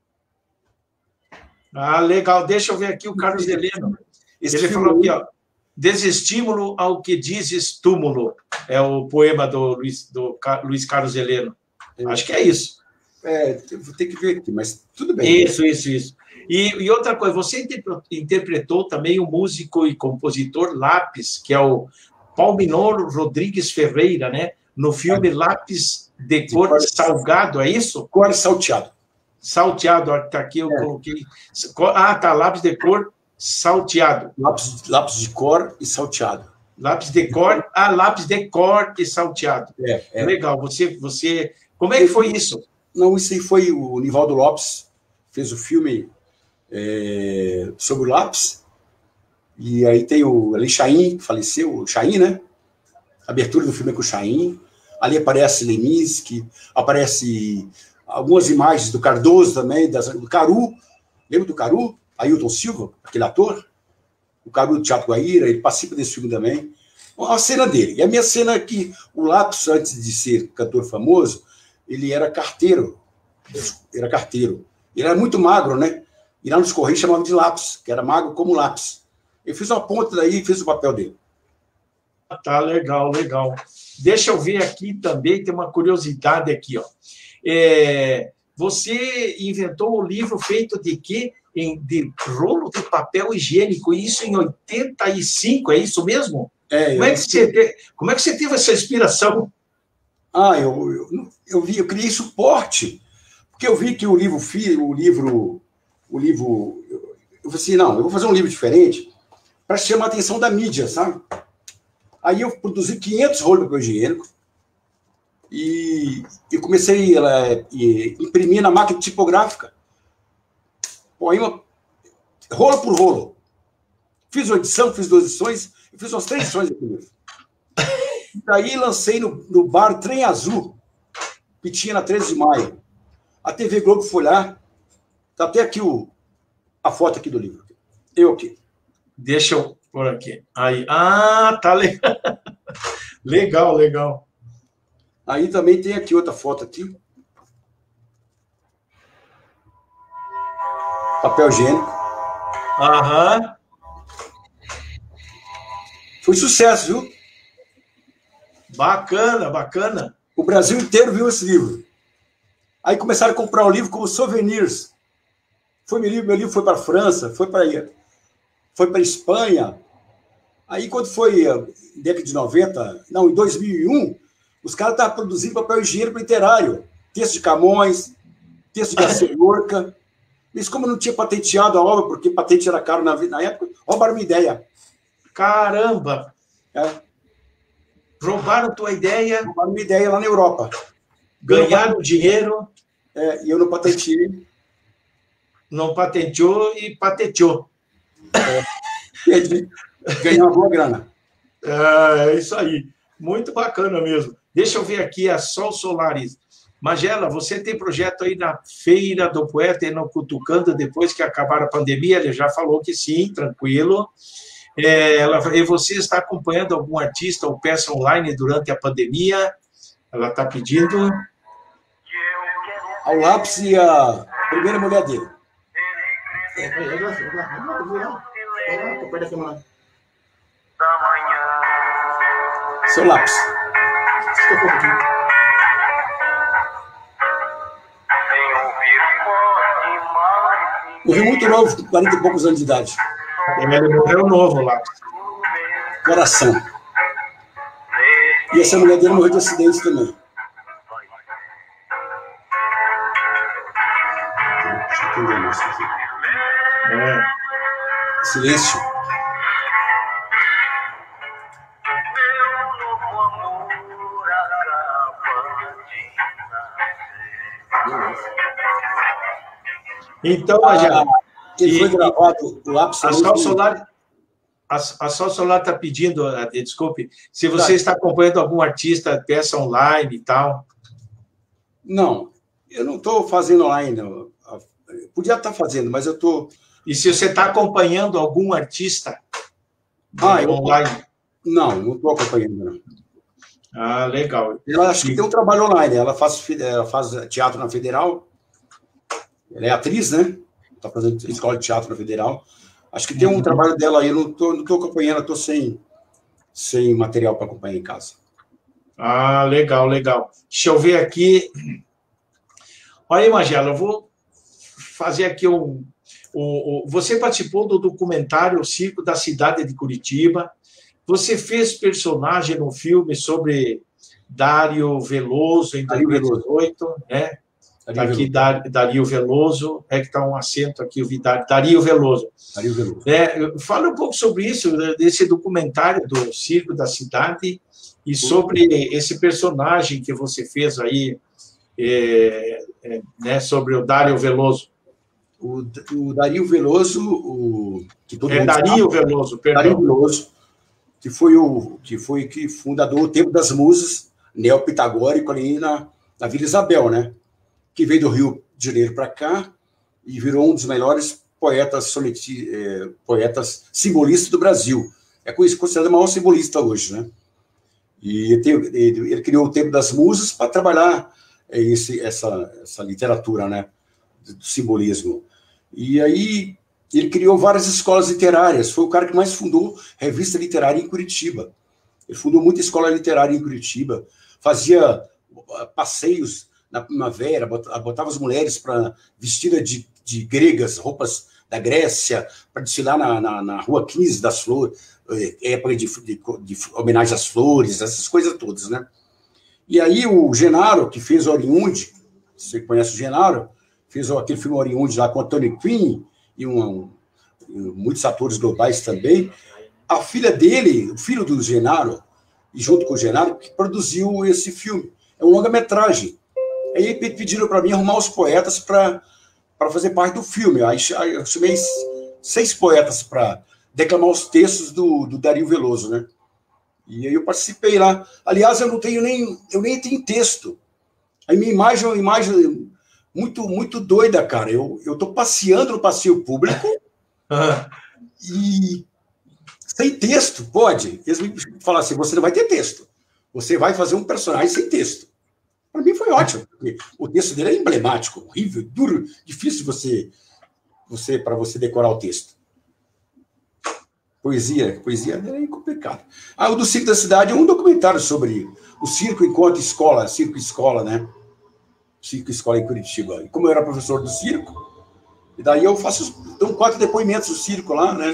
Ah, legal. Deixa eu ver aqui o Carlos Heleno. Esse ele falou aqui, ó, desestímulo ao que dizes túmulo. É o poema do Luiz, do Luiz Carlos Heleno. É. Acho que é isso. É, vou ter que ver aqui, mas tudo bem. Isso, isso, isso. E, e outra coisa, você interpretou também o músico e compositor Lápis, que é o Palminor Rodrigues Ferreira, né? No filme é. Lápis de cor, de cor salgado, é isso? Cor salteado. Salteado, está aqui, eu é. coloquei. Ah, tá, lápis de cor salteado. Lápis, lápis de cor e salteado. Lápis de cor, ah, lápis de cor e salteado. É, é. Legal, você, você... Como é que foi isso? Não, isso aí foi o Nivaldo Lopes, fez o filme é, sobre o lápis, e aí tem o Ali Chaim, que faleceu, o Chaim, né? A abertura do filme é com o Chaim, ali aparece Leminski, aparece algumas imagens do Cardoso também, do Caru, lembra do Caru? Ailton Silva, aquele ator, o Caru do Teatro Guaíra, ele participa desse filme também. A cena dele. E a minha cena é que o Lápis, antes de ser cantor famoso, ele era carteiro. Era carteiro. Ele era muito magro, né? E lá nos Correios chamavam de Lápis, que era magro como lápis. Eu fiz uma ponta daí e fiz o papel dele. Tá, legal, legal. Deixa eu ver aqui também, tem uma curiosidade aqui, ó. É, você inventou o livro feito de quê? Em, de rolo de papel higiênico, e isso em oitenta e cinco, é isso mesmo? É, como, é que você te, como é que você teve essa inspiração? Ah, eu, eu, eu vi, eu criei suporte, porque eu vi que o livro, o livro, o livro, eu, eu falei assim, não, eu vou fazer um livro diferente para chamar a atenção da mídia, sabe? Aí eu produzi quinhentos rolos de papel higiênico e eu comecei a imprimir na máquina tipográfica. Poema, rolo por rolo. Fiz uma edição, fiz duas edições, e fiz umas três edições aqui mesmo. Daí lancei no, no bar Trem Azul, que tinha na treze de maio. A T V Globo foi lá, tá até aqui o, a foto aqui do livro. Eu aqui. Deixa eu pôr aqui. Aí. Ah, tá legal. Legal, legal. Aí também tem aqui outra foto aqui. Papel higiênico. Aham. Foi sucesso, viu? Bacana, bacana. O Brasil inteiro viu esse livro. Aí começaram a comprar o livro como souvenirs. Foi meu livro, meu livro foi para a França, foi para foi para a Espanha. Aí quando foi em década de noventa, não, em dois mil e um, os caras estavam produzindo papel higiênico literário. Texto de Camões, texto de Garcia Lorca. Mas como não tinha patenteado a obra, porque patente era caro na, na época, roubaram uma ideia. Caramba! É. Roubaram tua ideia. Roubaram uma ideia lá na Europa. Ganharam eu, dinheiro. É, e eu não patenteei. Não patenteou e patenteou. É, ganhar uma boa grana. É, é isso aí. Muito bacana mesmo. Deixa eu ver aqui a Sol Solares. Magela, você tem projeto aí na Feira do Poeta e no Cutucando depois que acabar a pandemia? Ele já falou que sim, tranquilo. É, ela, e você está acompanhando algum artista ou peça online durante a pandemia? Ela está pedindo. Ao Lápis e a primeira mulher dele. Seu Lápis. Morreu muito novo, quarenta e poucos anos de idade. Ele morreu novo, Lápis. Coração. E essa mulher dele morreu de acidente também. Deixa eu entender isso aqui. É. Silêncio. Então, Magela, ah, que foi gravado o lápis a Sol Solar, a, a Sol Solar está pedindo, desculpe, se você tá. está acompanhando algum artista, peça online e tal. Não, eu não estou fazendo online. Eu podia estar fazendo, mas eu estou... Tô... E se você está acompanhando algum artista ah, eu... online? Não, não estou acompanhando, não. Ah, legal. Ela acho que tem um trabalho online. Ela faz, ela faz teatro na Federal. Ela é atriz, né? Está fazendo escola de teatro na Federal. Acho que tem um uhum. trabalho dela aí. Eu não estou não tô acompanhando, estou sem, sem material para acompanhar em casa. Ah, legal, legal. Deixa eu ver aqui. Olha aí, Magela, eu vou fazer aqui um... um, um você participou do documentário O Circo da Cidade de Curitiba. Você fez personagem no filme sobre Dário Veloso em dois mil e dezoito, né? Está aqui Dario Veloso, é que está um acento aqui, o Dario Veloso. Dario Veloso. É, fala um pouco sobre isso, desse documentário do Circo da Cidade e sobre esse personagem que você fez aí, é, é, né, sobre o Dario Veloso. O, o Dario Veloso... O, que todo é Dario sabe, Veloso, perdão. Dario Veloso, que foi o que foi que fundador do Tempo das Musas, neopitagórico ali na, na Vila Isabel, né? Que veio do Rio de Janeiro para cá e virou um dos melhores poetas, soleti, eh, poetas simbolistas do Brasil. É considerado o maior simbolista hoje, né? E ele, ele, ele criou o Tempo das Musas para trabalhar esse, essa, essa literatura, né? Do simbolismo. E aí ele criou várias escolas literárias. Foi o cara que mais fundou revista literária em Curitiba. Ele fundou muita escola literária em Curitiba. Fazia passeios na primavera, botava as mulheres para vestidas de, de gregas, roupas da Grécia, para desfilar na, na, na Rua quinze das Flores, época de, de, de homenagem às flores, essas coisas todas, né? E aí o Genaro, que fez o Oriundi, você conhece o Genaro, fez aquele filme Oriundi lá com a Tony Quinn e um, um, muitos atores globais também. A filha dele, o filho do Genaro, e junto com o Genaro, que produziu esse filme. É um longa-metragem. Aí pediram para mim arrumar os poetas para fazer parte do filme. Aí eu chamei seis poetas para declamar os textos do, do Dario Veloso, né? E aí eu participei lá. Aliás, eu não tenho nem, eu nem tenho texto. A minha imagem é uma imagem muito, muito doida, cara. Eu estou passeando no passeio público e sem texto, pode. Eles me falaram assim, você não vai ter texto. Você vai fazer um personagem sem texto. Para mim foi ótimo, porque o texto dele é emblemático, horrível, duro, difícil você, você, para você decorar o texto. Poesia, poesia é complicado. Ah, o do Circo da Cidade é um documentário sobre o circo enquanto escola, circo escola, né? Circo escola em Curitiba. E como eu era professor do circo, e daí eu faço, dou quatro depoimentos do circo lá, né?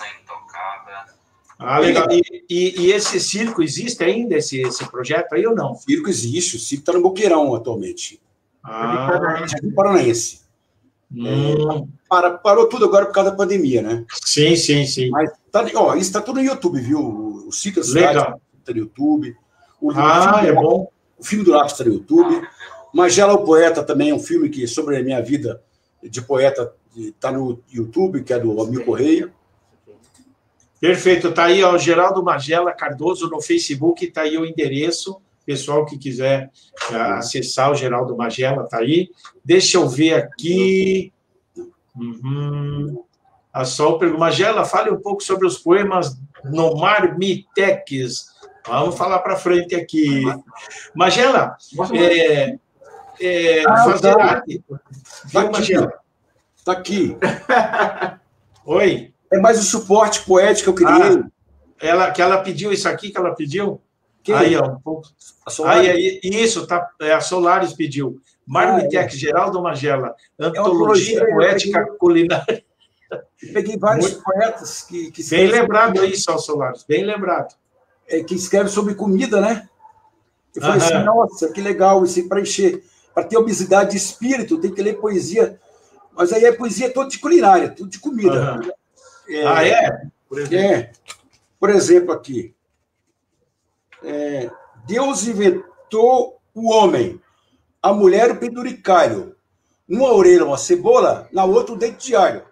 Ah, legal. E, e, e esse circo existe ainda, esse, esse projeto aí ou não? O circo existe, o circo está no Boqueirão atualmente. Ah. Jardim Paranaense. Hum. É, para, parou tudo agora por causa da pandemia, né? Sim, sim, sim. Mas tá, ó, isso está tudo no YouTube, viu? O circo da cidade está no YouTube. O, ah, o é do, bom. O filme do Lápis está no YouTube. Magela, o Poeta, também é um filme que, sobre a minha vida de poeta, está no YouTube, que é do Amil Correia. Perfeito, está aí, ó, Geraldo Magela Cardoso no Facebook, está aí o endereço, pessoal que quiser uh, acessar o Geraldo Magela, está aí. Deixa eu ver aqui. Uhum. A Sol pergunta, Magela, fale um pouco sobre os poemas no Marmitex. Vamos falar para frente aqui. Magela, é, é, ah, fazer tá. arte. Está aqui. Está aqui. Oi. É mais o suporte poético que eu criei. Ah, ela, que ela pediu isso aqui, que ela pediu? Quem? Aí, ó, um pouco. A aí, aí, isso, tá, é, a Solares pediu. Marmitex, ah, é. Geraldo Magela, Antologia é Poética peguei, Culinária. Peguei vários Muito, poetas que... que bem lembrado sobre... aí, Sal Solares, bem lembrado. É, que escrevem sobre comida, né? Eu falei Aham. assim, nossa, que legal isso para encher. Para ter obesidade de espírito, tem que ler poesia. Mas aí é poesia toda de culinária, tudo de comida. Aham. É, ah, é? Por exemplo, é. Por exemplo aqui. É, Deus inventou o homem, a mulher, o penduricalho. Numa orelha, uma cebola, na outra, um dente de alho.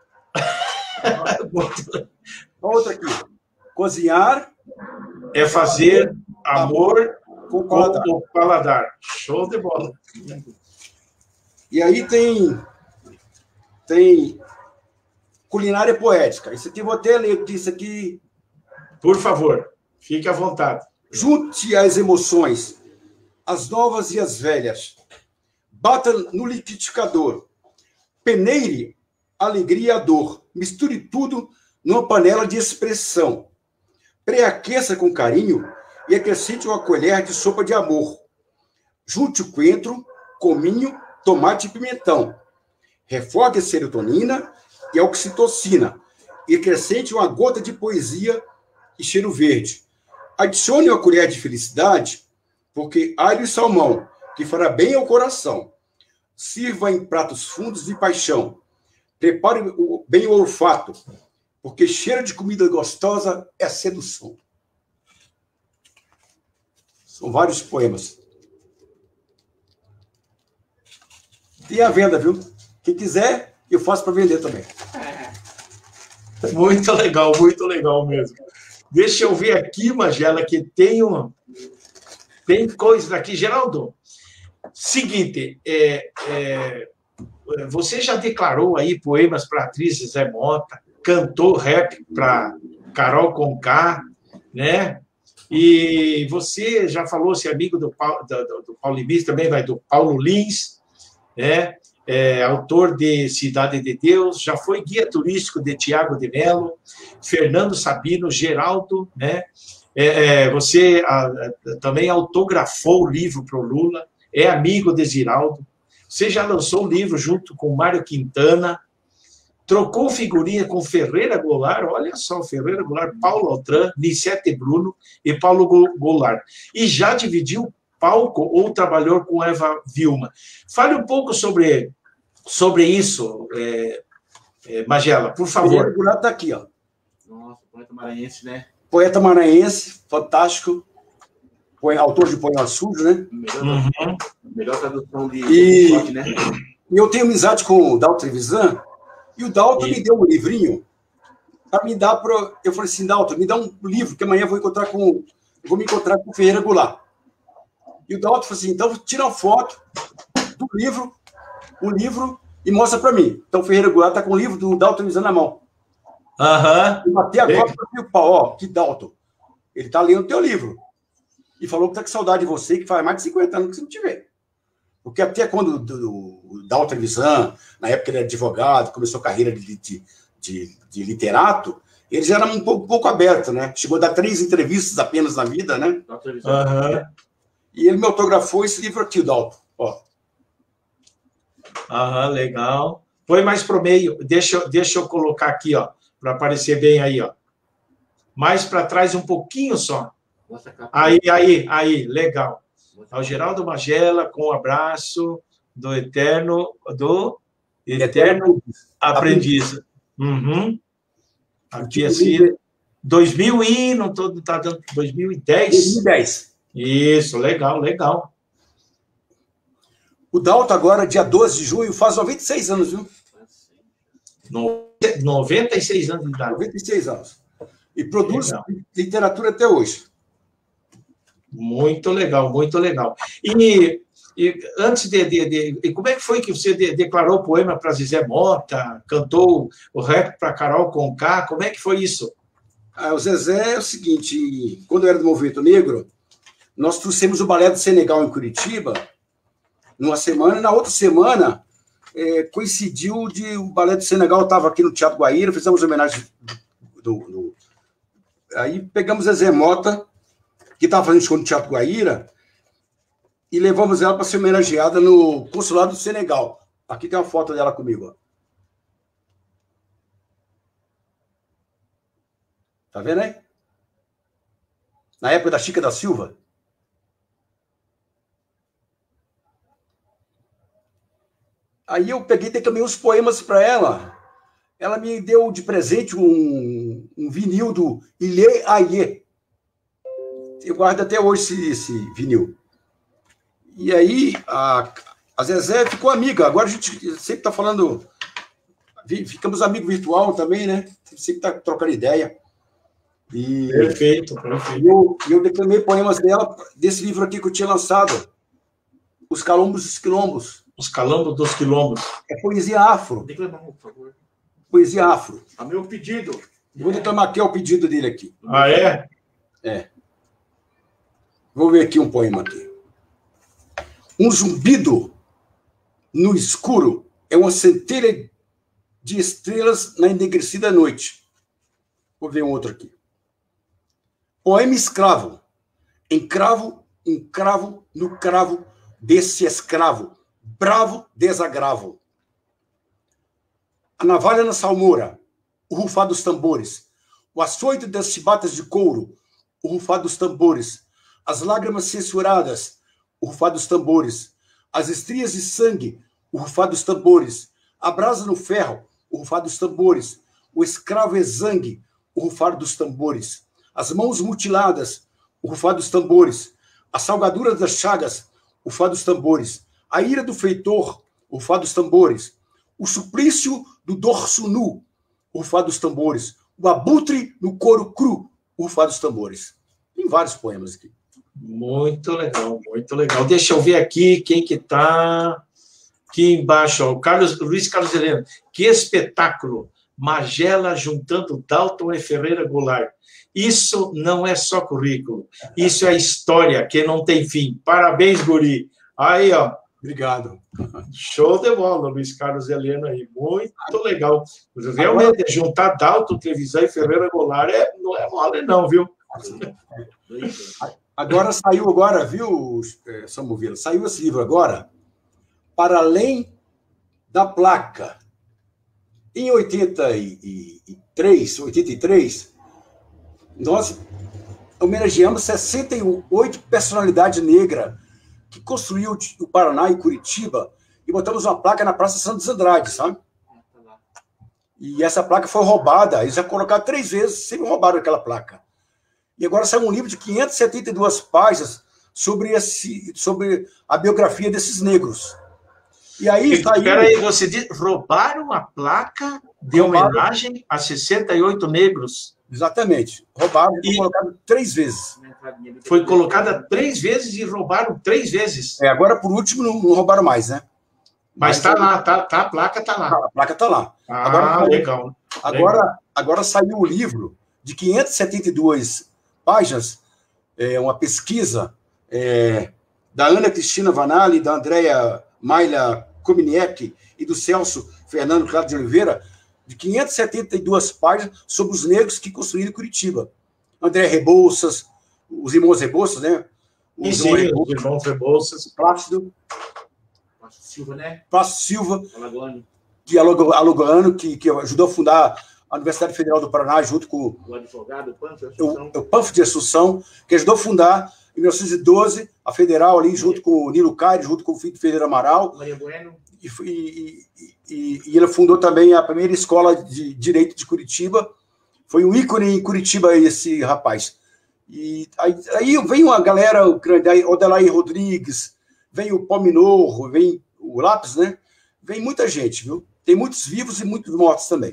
A outra aqui. Cozinhar é fazer amor com com o paladar. Show de bola. E aí tem, tem culinária poética. Isso aqui, vou até ler isso aqui. Por favor, fique à vontade. Junte as emoções, as novas e as velhas. Bata no liquidificador. Peneire a alegria e a dor. Misture tudo numa panela de expressão. Pré-aqueça com carinho e acrescente uma colher de sopa de amor. Junte o coentro, cominho, tomate e pimentão. Refogue a serotonina e a oxitocina. E acrescente uma gota de poesia e cheiro verde. Adicione uma colher de felicidade, porque alho e salmão, que fará bem ao coração. Sirva em pratos fundos de paixão. Prepare bem o olfato, porque cheiro de comida gostosa é sedução. São vários poemas. Tem a venda, viu? Quem quiser, eu faço para vender também. Muito legal, muito legal mesmo. Deixa eu ver aqui, Magela, que tem, um, tem coisas aqui. Geraldo, seguinte, é, é, você já declarou aí poemas para a atriz Zé Mota, cantou rap para Carol Conká, né? E você já falou, se é amigo do, do, do Paulo Lins, também vai do Paulo Lins, né? É, autor de Cidade de Deus, já foi guia turístico de Tiago de Mello, Fernando Sabino, Geraldo, né? É, é, você a, a, também autografou o livro para o Lula, é amigo de Ziraldo, você já lançou o livro junto com Mário Quintana, trocou figurinha com Ferreira Goulart, olha só, Ferreira Goulart, Paulo Altran, Nicete Bruno e Paulo Goulart, e já dividiu palco ou trabalhou com Eva Vilma. Fale um pouco sobre, sobre isso, é, é, Magela, por favor. Ferreira Goulart está aqui, ó. Nossa, poeta maranhense, né? Poeta maranhense, fantástico, autor de poemas sujos, né? Melhor, Uhum. melhor tradução de, E, de né? e eu tenho amizade com o Dalton Trevisan, e o Dalton E... me deu um livrinho para me dar para. Eu falei assim, Dalton, me dá um livro, que amanhã eu vou encontrar com. Eu vou me encontrar com o Ferreira Goulart. E o Dalton falou assim, então tira uma foto do livro, o livro, e mostra para mim. Então o Ferreira Goulart está com o livro do Dalton Trevisan na mão. Aham. Eu bati agora para o pau, ó, que Dalton. Ele está lendo o teu livro. E falou que está com saudade de você, que faz mais de cinquenta anos que você não te vê. Porque até quando o Dalton Trevisan, na época ele era advogado, começou a carreira de, de, de, de literato, ele já era um pouco, um pouco aberto, né? Chegou a dar três entrevistas apenas na vida, né? Aham. E ele me autografou esse livro aqui, o Dalton. Ó. Aham, legal. Põe mais para o meio. Deixa, deixa eu colocar aqui, ó, para aparecer bem aí, ó. Mais para trás um pouquinho só. Aí, aí, aí, legal. Ao Geraldo Magela, com o abraço do eterno, do eterno aprendiz. Uhum. Aqui assim, dois mil e, não tô, tá dando, dois mil e dez. dois mil e dez. Isso, legal, legal. O Dalton agora, dia doze de junho, faz noventa e seis anos, viu? noventa e seis anos de idade. noventa e seis anos. E produz legal. Literatura até hoje. Muito legal, muito legal. E, e antes de, de, de, de... Como é que foi que você de, declarou o poema para Zezé Mota, cantou o rap para Carol Conká? Como é que foi isso? Ah, o Zezé é o seguinte, quando eu era do Movimento Negro, nós trouxemos o Balé do Senegal em Curitiba, numa semana, e na outra semana é, coincidiu de o Balé do Senegal estava aqui no Teatro Guaíra, fizemos homenagem do, do... Aí pegamos Zezé Mota, que estava fazendo show no Teatro Guaíra, e levamos ela para ser homenageada no Consulado do Senegal. Aqui tem uma foto dela comigo. Ó. Tá vendo aí? Na época da Chica da Silva. Aí eu peguei e declamei uns poemas para ela. Ela me deu de presente um, um vinil do Ilê Aie. Eu guardo até hoje esse, esse vinil. E aí, a, a Zezé ficou amiga. Agora a gente sempre está falando... Ficamos amigos virtual também, né? Sempre está trocando ideia. E perfeito, perfeito. Eu, eu declamei poemas dela, desse livro aqui que eu tinha lançado, Os Calombos dos Quilombos. Os Calombos dos Quilombos. É poesia afro. Declamar, por favor. Poesia afro. A meu pedido. Vou declamar aqui, é o pedido dele aqui. Ah, é? É. Vou ver aqui um poema aqui. Um zumbido no escuro é uma centelha de estrelas na enegrecida noite. Vou ver um outro aqui. Poema escravo. Encravo, encravo no cravo desse escravo. Bravo desagravo. A navalha na salmoura. O rufar dos tambores. O açoite das chibatas de couro. O rufar dos tambores. As lágrimas censuradas. O rufar dos tambores. As estrias de sangue. O rufar dos tambores. A brasa no ferro. O rufar dos tambores. O escravo exangue. O rufar dos tambores. As mãos mutiladas. O rufar dos tambores. A salgadura das chagas. O rufar dos tambores. A ira do feitor. O rufar dos tambores. O suplício do dorso nu. O rufar dos tambores. O abutre no couro cru. O rufar dos tambores. Tem vários poemas aqui. Muito legal, muito legal. Deixa eu ver aqui quem que está aqui embaixo. Ó, o Carlos, Luiz Carlos Helena. Que espetáculo! Magela juntando Dalton e Ferreira Goulart. Isso não é só currículo. Isso é história que não tem fim. Parabéns, guri. Aí, ó. Obrigado. Show de bola, Luiz Carlos Helena aí. Muito legal. Realmente, agora, juntar Dalton, Trevisan e Ferreira Goulart é, não é mole, não, viu? Agora saiu, agora, viu, Samovila? Saiu esse livro agora, Para Além da Placa. Em oitenta e três, oitenta e três, nós homenageamos sessenta e oito personalidades negras que construiu o Paraná e Curitiba e botamos uma placa na Praça Santos Andrade, sabe? E essa placa foi roubada, eles já colocaram três vezes, sempre roubaram aquela placa. E agora saiu um livro de quinhentas e setenta e duas páginas sobre, esse, sobre a biografia desses negros. E aí saiu... Espera aí, você diz, roubaram a placa de roubaram, homenagem a sessenta e oito negros? Exatamente. Roubaram e colocaram três vezes. Foi colocada três vezes e roubaram três vezes. É, agora, por último, não, não roubaram mais, né? Mas está lá, tá, tá, a placa está lá. A placa está lá. Ah, agora, legal. Agora, legal. agora saiu o livro de quinhentas e setenta e duas páginas, é, uma pesquisa é, da Ana Cristina Vanali, da Andréa Maila Kominiek e do Celso Fernando Claro de Oliveira, de quinhentas e setenta e duas páginas sobre os negros que construíram Curitiba. André Rebouças, os irmãos Rebouças, né? Os sim, Rebouças, os irmãos Rebouças. Plácido. Plácido Silva, né? Plácido Silva. Alagoano. Que é alagoano, que, que ajudou a fundar a Universidade Federal do Paraná, junto com o advogado, o Panfo de Assunção. O, o Panfo de Assunção, que ajudou a fundar, em mil novecentos e doze, a Federal, ali, junto com o Nilo Caire, junto com o Filho Ferreira Amaral. Maria Bueno. E, e, e, e ele fundou também a primeira escola de Direito de Curitiba. Foi um ícone em Curitiba, esse rapaz. E aí, aí vem uma galera grande, aí, Odelair Rodrigues, vem o Palminor, vem o Lápis, né? Vem muita gente, viu? Tem muitos vivos e muitos mortos também.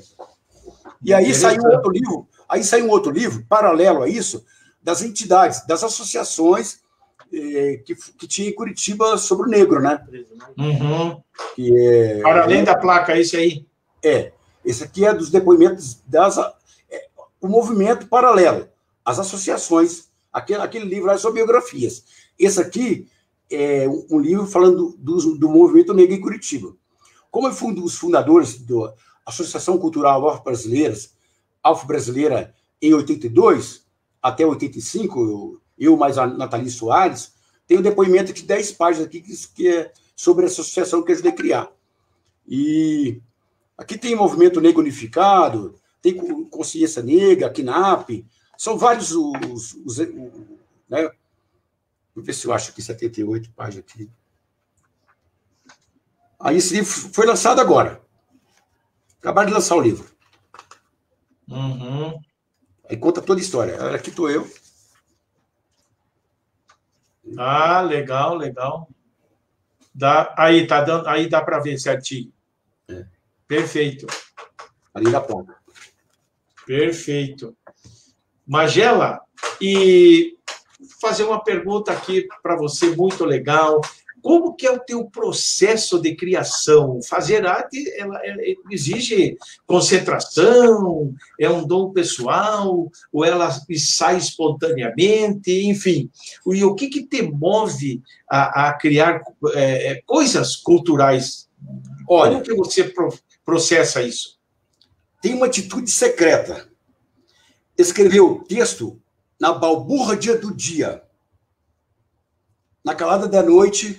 E aí saiu um outro livro, aí saiu um outro livro, paralelo a isso, das entidades, das associações eh, que, que tinha em Curitiba sobre o negro, né? Uhum. Que é, Para além da placa, esse aí? É, esse aqui é dos depoimentos das... É, o movimento paralelo, as associações, aquele, aquele livro é sobre biografias. Esse aqui é um livro falando do, do movimento negro em Curitiba. Como eu fui um dos fundadores da Associação Cultural Afro-Brasileira, Afro-Brasileira em oitenta e dois, até oitenta e cinco, eu, eu mais a Nathalie Soares, tem um depoimento de dez páginas aqui que, que é sobre a associação que eu ajudei a criar. E aqui tem Movimento Negro Unificado, tem Consciência Negra, KNAP, são vários os... os, os né? Vou ver se eu acho aqui setenta e oito páginas aqui. Aí esse livro foi lançado agora. Acabaram de lançar o livro. Uhum. Aí conta toda a história. Aqui estou eu. Ah, legal, legal. Dá, aí, tá dando, aí dá para ver certinho. É. Perfeito. Ali da ponta. Perfeito. Magela, e fazer uma pergunta aqui para você muito legal. Como que é o teu processo de criação? Fazer arte, ela, ela exige concentração, é um dom pessoal, ou ela sai espontaneamente, enfim. E o que, que te move a, a criar é, coisas culturais? Olha, como que você pro, processa isso? Tem uma atitude secreta. Escrever o texto na balbúrdia do dia, na calada da noite,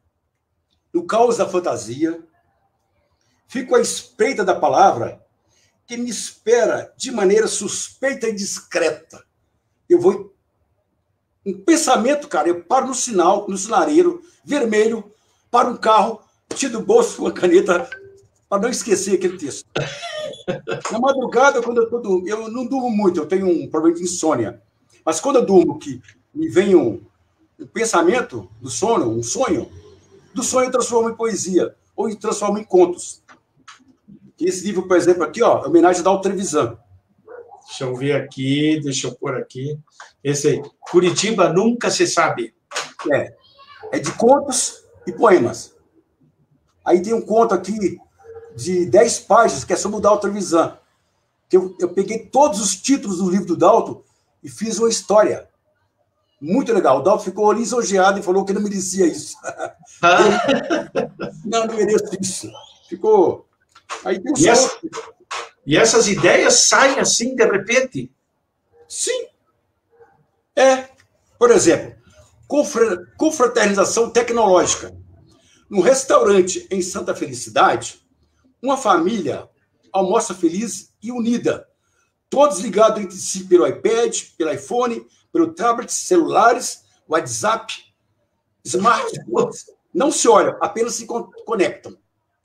no caos da fantasia, fico à espreita da palavra que me espera de maneira suspeita e discreta. Eu vou... Um pensamento, cara, eu paro no sinal, no sinareiro, vermelho, para um carro, tiro do bolso uma caneta, para não esquecer aquele texto. Na madrugada, quando eu tô dormindo, eu não durmo muito, eu tenho um problema de insônia. Mas quando eu durmo, que me vem um, um pensamento do sono, um sonho, do sonho eu transformo em poesia, ou eu transformo em contos. Esse livro, por exemplo, aqui, ó, é homenagem a Dalton Trevisan. Deixa eu ver aqui, deixa eu pôr aqui. Esse aí, Curitiba Nunca Se Sabe. É, é de contos e poemas. Aí tem um conto aqui de dez páginas, que é sobre o Dalton Trevisan. Que eu, eu peguei todos os títulos do livro do Dalton e fiz uma história. Muito legal. O Dalton ficou lisonjeado e falou que não merecia isso. Ah. Não, não mereço isso. Ficou... Aí tem um e, essa, e essas ideias saem assim, de repente? Sim. É. Por exemplo, confraternização tecnológica. Num restaurante em Santa Felicidade, uma família almoça feliz e unida. Todos ligados entre si pelo iPad, pelo iPhone, pelo tablet, celulares, WhatsApp, smartphones. Não se olham, apenas se conectam.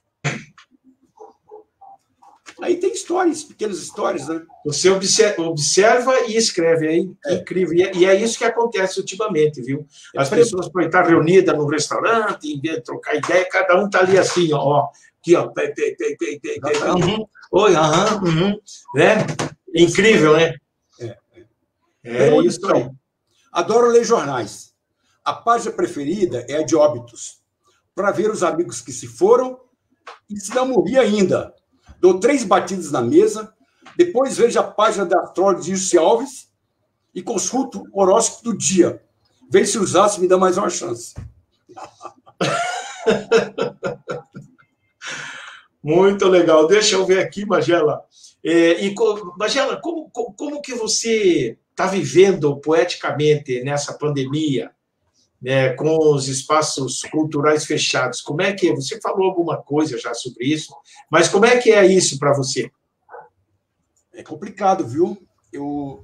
Aí tem histórias, pequenas histórias, né? Você observa e escreve, aí, é incrível. E é isso que acontece ultimamente, viu? As é pessoas podem estar reunidas no restaurante, em vez de trocar ideia, cada um está ali assim, ó, aqui, ó. Uhum. Oi, aham, uhum. Né? Incrível, né? É, é. é isso aí. Adoro ler jornais. A página preferida é a de óbitos, para ver os amigos que se foram e se não morri ainda. Dou três batidas na mesa, depois vejo a página da astróloga Dirce Alves e consulto o horóscopo do dia. Vejo se os astros me dão mais uma chance. Muito legal. Deixa eu ver aqui, Magela. É, e, Magela, como, como, como que você está vivendo poeticamente nessa pandemia, né, com os espaços culturais fechados? Como é que você falou alguma coisa já sobre isso? Mas como é que é isso para você? É complicado, viu? Eu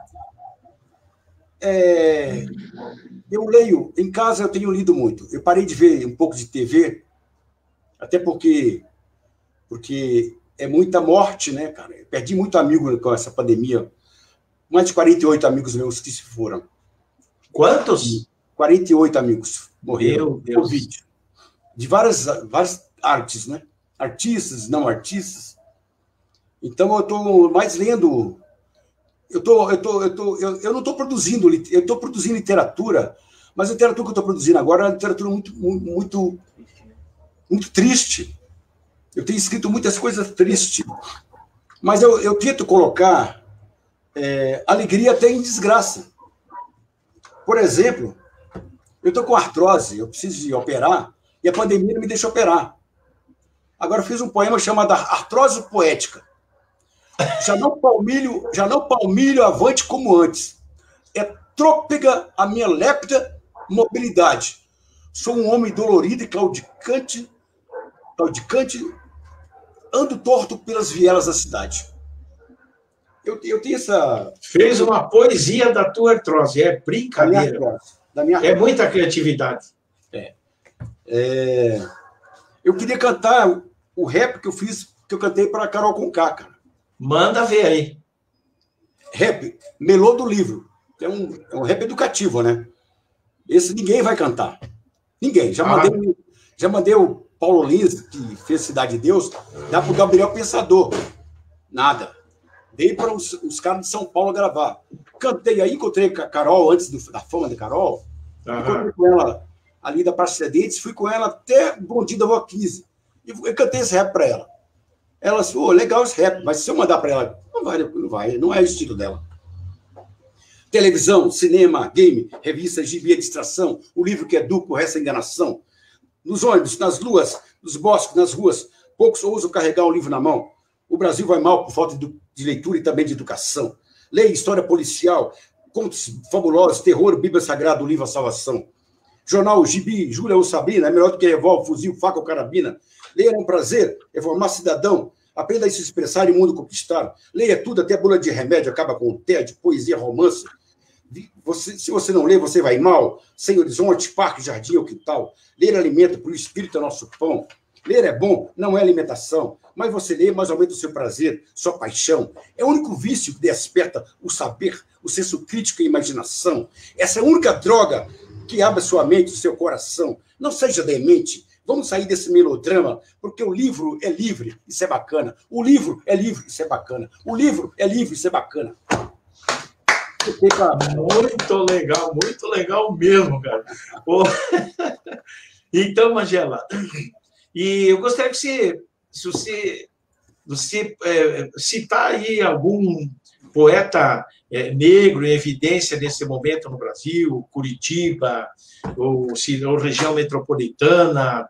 é, eu leio em casa, eu tenho lido muito. Eu parei de ver um pouco de T V, até porque porque é muita morte, né, cara? Eu perdi muito amigo com essa pandemia. Mais de quarenta e oito amigos meus que se foram. Quantos? quarenta e oito amigos morreram. Meu Deus. Covid. De várias, várias artes, né? Artistas, não artistas. Então, eu estou mais lendo... Eu, tô, eu, tô, eu, tô, eu, eu não estou produzindo... Eu estou produzindo literatura, mas a literatura que eu estou produzindo agora é uma literatura muito, muito, muito triste. Eu tenho escrito muitas coisas tristes. Mas eu, eu tento colocar é, alegria até em desgraça. Por exemplo... Eu estou com artrose, eu preciso de operar, e a pandemia não me deixa operar. Agora eu fiz um poema chamado Artrose Poética. Já não palmilho, já não palmilho avante como antes. É trôpega a minha lépida mobilidade. Sou um homem dolorido e claudicante, claudicante, ando torto pelas vielas da cidade. Eu, eu tenho essa... Fez uma poesia da tua artrose, é brincadeira. Da minha... É muita criatividade. É. É... Eu queria cantar o rap que eu fiz, que eu cantei para a Carol Conká, cara. Manda ver aí. Rap, melô do livro. É um, é um rap educativo, né? Esse ninguém vai cantar. Ninguém. Já, ah. mandei, Já mandei o Paulo Lins, que fez Cidade de Deus, dá para o Gabriel Pensador. Nada. Dei para os, os caras de São Paulo gravar. Cantei aí, encontrei com a Carol, antes do, da fama de Carol. Uhum. Encontrei com ela ali da Praça Tiradentes, fui com ela até Bom Dia da Rua quinze. E eu cantei esse rap para ela. Ela disse, oh, legal esse rap, mas se eu mandar para ela, não vai, não vai, não é o estilo dela. Televisão, cinema, game, revista, gibi, distração, o livro que é duplo, o resto é enganação. Nos ônibus, nas luas, nos bosques, nas ruas, poucos ousam carregar um livro na mão. O Brasil vai mal por falta de leitura e também de educação. Leia história policial, contos fabulosos, terror, Bíblia Sagrada, o livro A Salvação. Jornal, gibi, Júlia ou Sabrina, é melhor do que revólver, fuzil, faca ou carabina. Leia é um prazer, é formar cidadão. Aprenda a se expressar e o mundo conquistar. Leia tudo, até bula de remédio, acaba com o tédio, poesia, romance. Você, se você não lê, você vai mal. Sem horizonte, parque, jardim ou quintal. Ler é alimento, para o espírito é nosso pão. Ler é bom, não é alimentação. Mas você lê, mas aumenta o seu prazer, sua paixão. É o único vício que desperta o saber, o senso crítico e a imaginação. Essa é a única droga que abre sua mente, o seu coração. Não seja demente. Vamos sair desse melodrama, porque o livro é livre, isso é bacana. O livro é livre, isso é bacana. O livro é livre, isso é bacana. Muito legal, muito legal mesmo, cara. Então, Magela, e eu gostaria que você, se você, você é, citar aí algum poeta é, negro em evidência nesse momento no Brasil, Curitiba, ou, se, ou região metropolitana,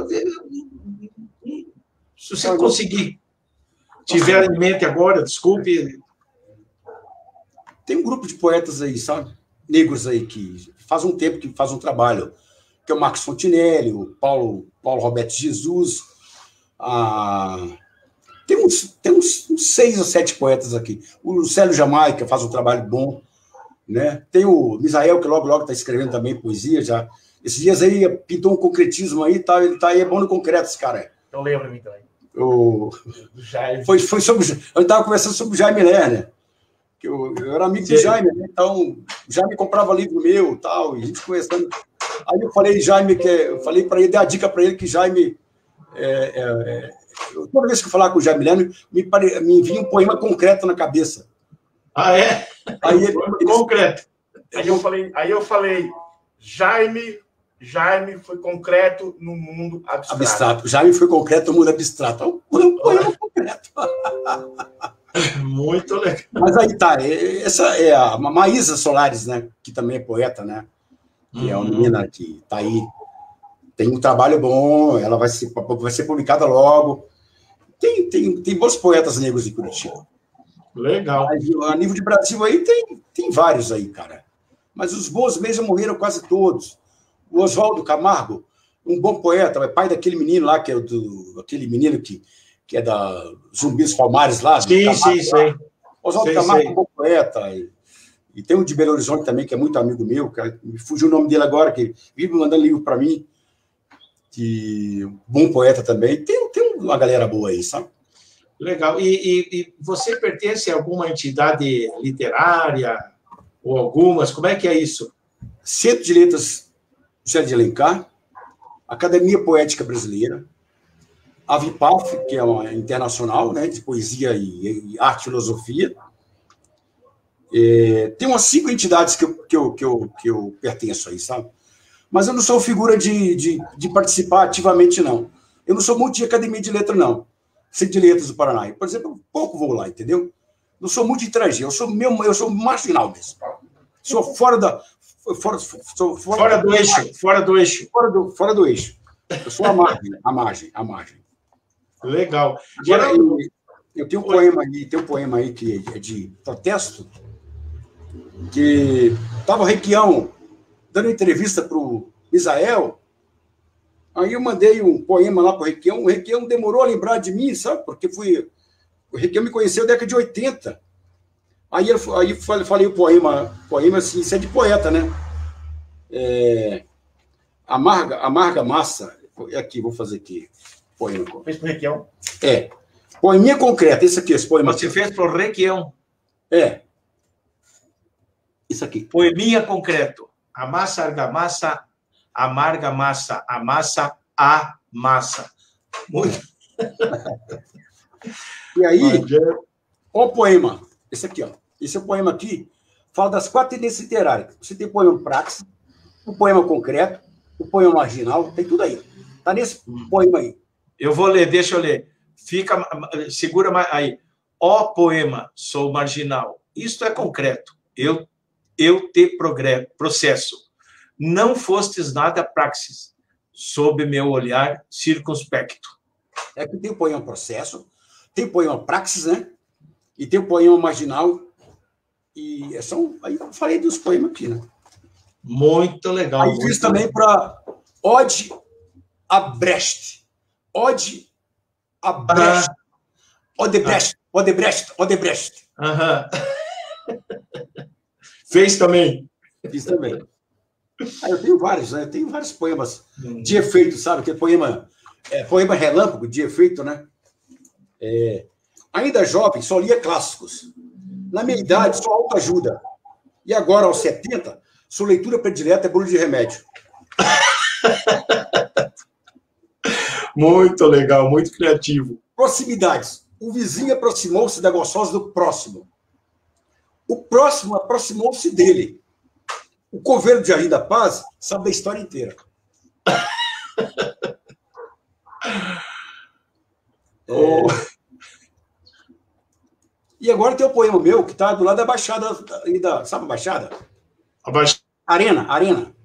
se você conseguir, tiver em mente agora, desculpe. Tem um grupo de poetas aí, sabe? Negros aí, que faz um tempo que faz um trabalho, que é o Marcos Fontinelli, o Paulo, Paulo Roberto Jesus. A... Tem, uns, tem uns, uns seis ou sete poetas aqui. O Célio Jamaica faz um trabalho bom. Né? Tem o Misael, que logo, logo está escrevendo também poesia. Já. Esses dias aí pintou um concretismo aí, tá, ele tá aí, é bom no concreto, esse cara. Então lembra mim também. O... Foi, foi sobre... Eu estava conversando sobre o Jaime Lerner. Eu, eu era amigo Sim. do Jaime, né? Então o Jaime comprava livro meu, tal, e a gente conversando. Aí eu falei, Jaime, que eu falei para ele, dei a dica para ele que Jaime, é, é, é, toda vez que eu falar com o Jaime Lerner, me, pare, me vinha um poema concreto na cabeça. Ah, é? Aí ele, ele, concreto. Aí eu falei, aí eu falei, Jaime, Jaime foi concreto no mundo abstrato. Abstrato. Jaime foi concreto no mundo abstrato. Um poema concreto. Muito legal. Mas aí tá, essa é a Maísa Solares, né? Que também é poeta, né? Que uhum. é uma menina que tá aí, tem um trabalho bom, ela vai ser, vai ser publicada logo. Tem, tem, tem bons poetas negros de Curitiba. Legal. Mas, a nível de Brasil aí tem, tem vários aí, cara. Mas os bons mesmo morreram quase todos. O Oswaldo Camargo, um bom poeta, é pai daquele menino lá, que é do, aquele menino que que é da Zumbis Palmares lá. Sim, Camargo, sim, sei. Oswaldo sei, Camargo sei. é um bom poeta. E, e tem um de Belo Horizonte também, que é muito amigo meu, que me fugiu o nome dele agora, que vive mandando livro para mim. Que bom poeta também. Tem, tem uma galera boa aí, sabe? Legal. E, e, e você pertence a alguma entidade literária? Ou algumas? Como é que é isso? Centro de Letras José de Alencar, Academia Poética Brasileira, a Vipaf, que é uma internacional, né, de poesia e, e arte e filosofia. É, tem umas cinco entidades que eu, que, eu, que, eu, que eu pertenço aí, sabe? Mas eu não sou figura de, de, de participar ativamente, não. Eu não sou muito de academia de letra, não. Centro de Letras do Paraná. Por exemplo, pouco vou lá, entendeu? Não sou muito de interagir, eu sou, mesmo, eu sou marginal mesmo. Sou fora da... Fora, sou fora, fora do eixo, fora do eixo. Fora do, fora do eixo. Eu sou a margem, a margem, a margem. Legal. Agora, eu, eu tenho um poema aí, tem um poema aí que é de protesto, que estava o Requião dando entrevista para o Misael, aí eu mandei um poema lá para o Requião, o Requião demorou a lembrar de mim, sabe? Porque fui, o Requião me conheceu na década de oitenta. Aí eu aí falei o poema, poema assim, isso é de poeta, né? É, amarga, amarga massa. Aqui, vou fazer aqui. Poema. Fez para o Requião? É. Poeminha concreta, esse aqui, esse poema. Você fez para o Requião? É. Isso aqui. Poeminha concreto. Amassa, argamassa, amarga massa, amassa, a massa. Muito. E aí, ó o poema. Esse aqui, ó. Esse é o poema aqui. Fala das quatro tendências literárias. Você tem o poema praxe, o poema concreto, o poema marginal, tem tudo aí. Tá nesse poema aí. Eu vou ler, deixa eu ler. Fica, segura aí. Ó poema, sou marginal. Isto é concreto. Eu, eu te progresso, processo. Não fostes nada praxis, sob meu olhar circunspecto. É que tem o poema processo, tem o poema praxis, né? E tem o poema marginal. E são, aí eu falei dos poemas aqui, né? Muito legal. Aí fiz também para Ode a Brecht. Ode a Brecht. Ah. Odebrecht, Odebrecht, Odebrecht. Aham. Fez também? Fiz também. Aí eu tenho vários, né? Eu tenho vários poemas hum. de efeito, sabe? Que é poema, é, poema relâmpago, de efeito, né? É, ainda jovem, só lia clássicos. Na minha idade, só autoajuda. E agora, aos setenta, sua leitura predileta é bolo de remédio. Muito legal, muito criativo. Proximidades. O vizinho aproximou-se da gostosa do próximo. O próximo aproximou-se dele. O coveiro de Jardim da Paz sabe da história inteira. Oh. É... E agora tem o poema meu, que está do lado da Baixada. Da... Sabe a Baixada? A Baixada. Arena, Arena.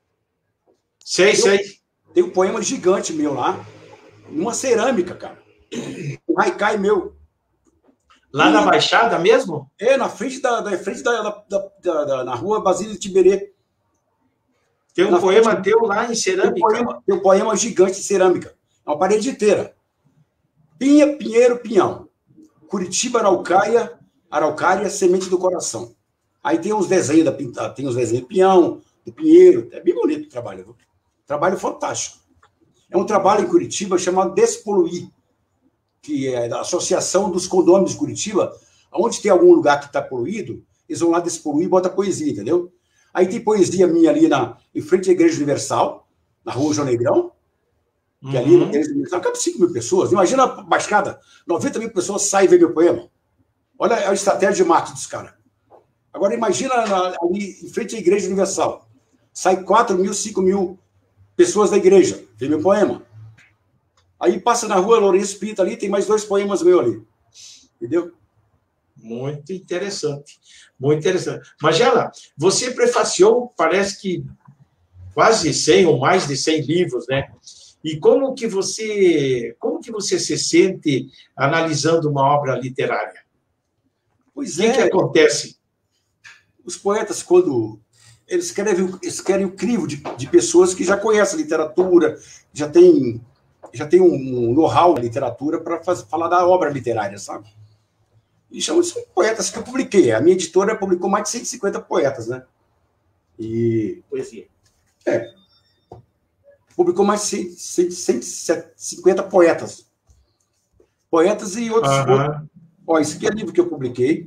Sei, tem, sei. Tem um poema gigante meu lá, numa cerâmica, cara. Um haikai meu. Lá e, na Baixada mesmo? É, na frente da, da, frente da, da, da, da na rua Basílio de Tiberê. Tem um na poema frente, teu lá em cerâmica? Tem um, poema, tem um poema gigante de cerâmica. É uma parede inteira. Pinha, Pinheiro, Pinhão. Curitiba, Araucária, Araucária, semente do coração. Aí tem uns desenhos da pintada, tem uns desenhos do Pinhão, do Pinheiro. É bem bonito o trabalho. Viu? Trabalho fantástico. É um trabalho em Curitiba chamado Despoluir, que é da Associação dos Condôminos de Curitiba, onde tem algum lugar que está poluído, eles vão lá despoluir e botam poesia, entendeu? Aí tem poesia minha ali na, em frente à Igreja Universal, na rua João Negrão, que uhum. ali na Igreja Universal cabe cinco mil pessoas. Imagina a Baixada, noventa mil pessoas saem ver meu poema. Olha a estratégia de marketing dos caras. Agora imagina na, ali em frente à Igreja Universal, sai quatro mil, cinco mil pessoas da igreja, ver meu poema. Aí passa na rua Lourenço Pinto ali, tem mais dois poemas meus ali. Entendeu? Muito interessante. Muito interessante. Magela, você prefaciou, parece que quase cem ou mais de cem livros, né? E como que você, como que você se sente analisando uma obra literária? Pois o é. O que acontece? Os poetas, quando eles escrevem, eles querem o crivo de, de pessoas que já conhecem a literatura, já tem... já tem um know-how na literatura para falar da obra literária, sabe? E chamam de poetas que eu publiquei. A minha editora publicou mais de cento e cinquenta poetas, né? E... Poesia. É. Publicou mais de cento e cinquenta poetas. Poetas e outros... Uhum. outros. Ó, esse aqui é livro que eu publiquei.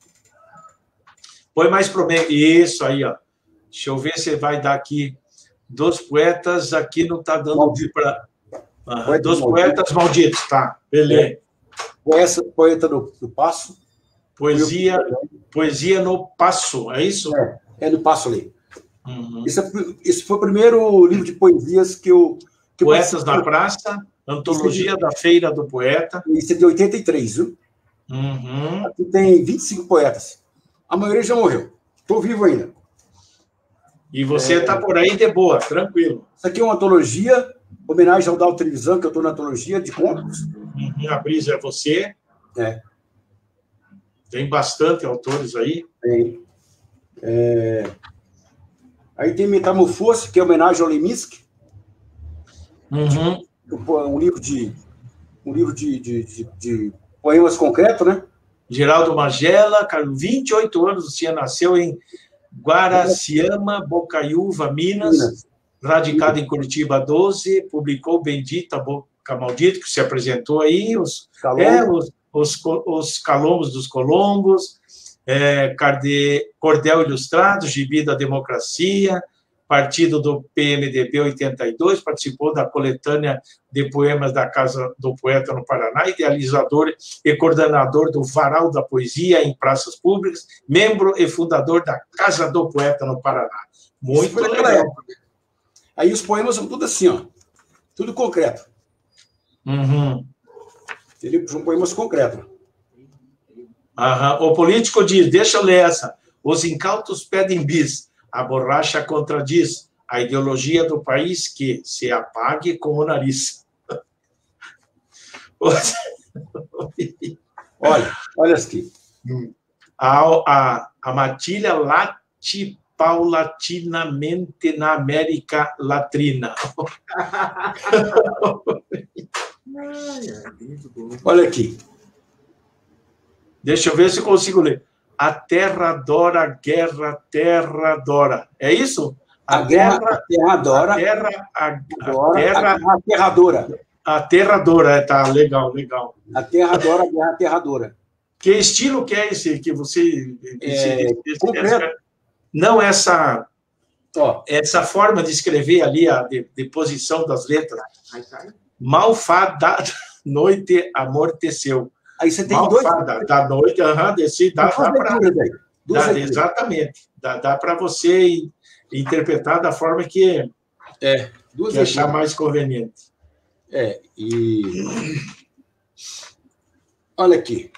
Põe mais pro meio. Isso aí, ó. Deixa eu ver se vai dar aqui. Dos poetas, aqui não está dando para... Ah, poeta dos maldito. Poetas malditos, tá. Beleza. É. Poeta, poeta do, do Passo. Poesia, poesia no Passo, é isso? É, é no Passo ali. Uhum. Esse, esse foi o primeiro livro de poesias que eu... Que Poetas eu na Praça, Antologia de, da Feira do Poeta. Isso é de oitenta e três, viu? Uhum. Aqui tem vinte e cinco poetas. A maioria já morreu. Estou vivo ainda. E você está é... por aí de boa, tranquilo. Isso aqui é uma antologia, homenagem ao Dal Televisão, que eu estou na antologia de contos. Uhum. A Brisa é você. É. Tem bastante autores aí. Tem. É... Aí tem Metamorfose, que é homenagem ao Leminski. Uhum. Um livro de um livro de, de, de, de poemas concretos, né? Geraldo Magela, vinte e oito anos, você nasceu em Guaraciama, Bocaiúva, Minas, Minas. Radicado em Curitiba doze, publicou Bendita Boca Maldita, que se apresentou aí, os, é, os, os, os Calombos dos Colombos, é, Cardê, Cordel Ilustrado, Gibi da Democracia, partido do P M D B oitenta e dois, participou da coletânea de poemas da Casa do Poeta no Paraná, idealizador e coordenador do Varal da Poesia em Praças Públicas, membro e fundador da Casa do Poeta no Paraná. Muito legal. Aí os poemas são tudo assim, ó, tudo concreto. Uhum. São poemas concretos. Uhum. O político diz, deixa eu ler essa, os incautos pedem bis, a borracha contradiz a ideologia do país que se apague com o nariz. Olha, olha aqui. A, a, a matilha late paulatinamente na América Latina. Olha aqui. Deixa eu ver se eu consigo ler. A terra adora a guerra, terra adora. É isso? A, a guerra, terra, a terra adora. A terra, a, a adora, terra, a guerra aterradora. A terra adora, tá, legal, legal. A terra adora, a guerra aterradora. Que estilo que é esse que você... É, esse, esse, concreto. Não essa... Ó, essa forma de escrever ali, a deposição das letras. Malfada noite amorteceu. Aí você tem Malfada dois... da noite, aham, desse, dá, dá para... Exatamente. Dá, dá para você interpretar da forma que, é, duas que achar mais conveniente. É, e... Olha aqui.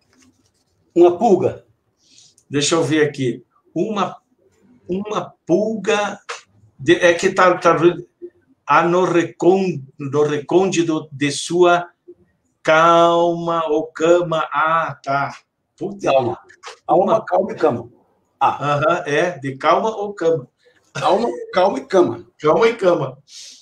Uma pulga. Deixa eu ver aqui. Uma, uma pulga... De, é que está... Tá, tá, no, recon, no recôndito de sua calma ou cama. Ah, tá. Puta, calma. Alma, calma e cama. Ah. Uhum, é, de calma ou cama. Alma, calma e cama. Calma e cama.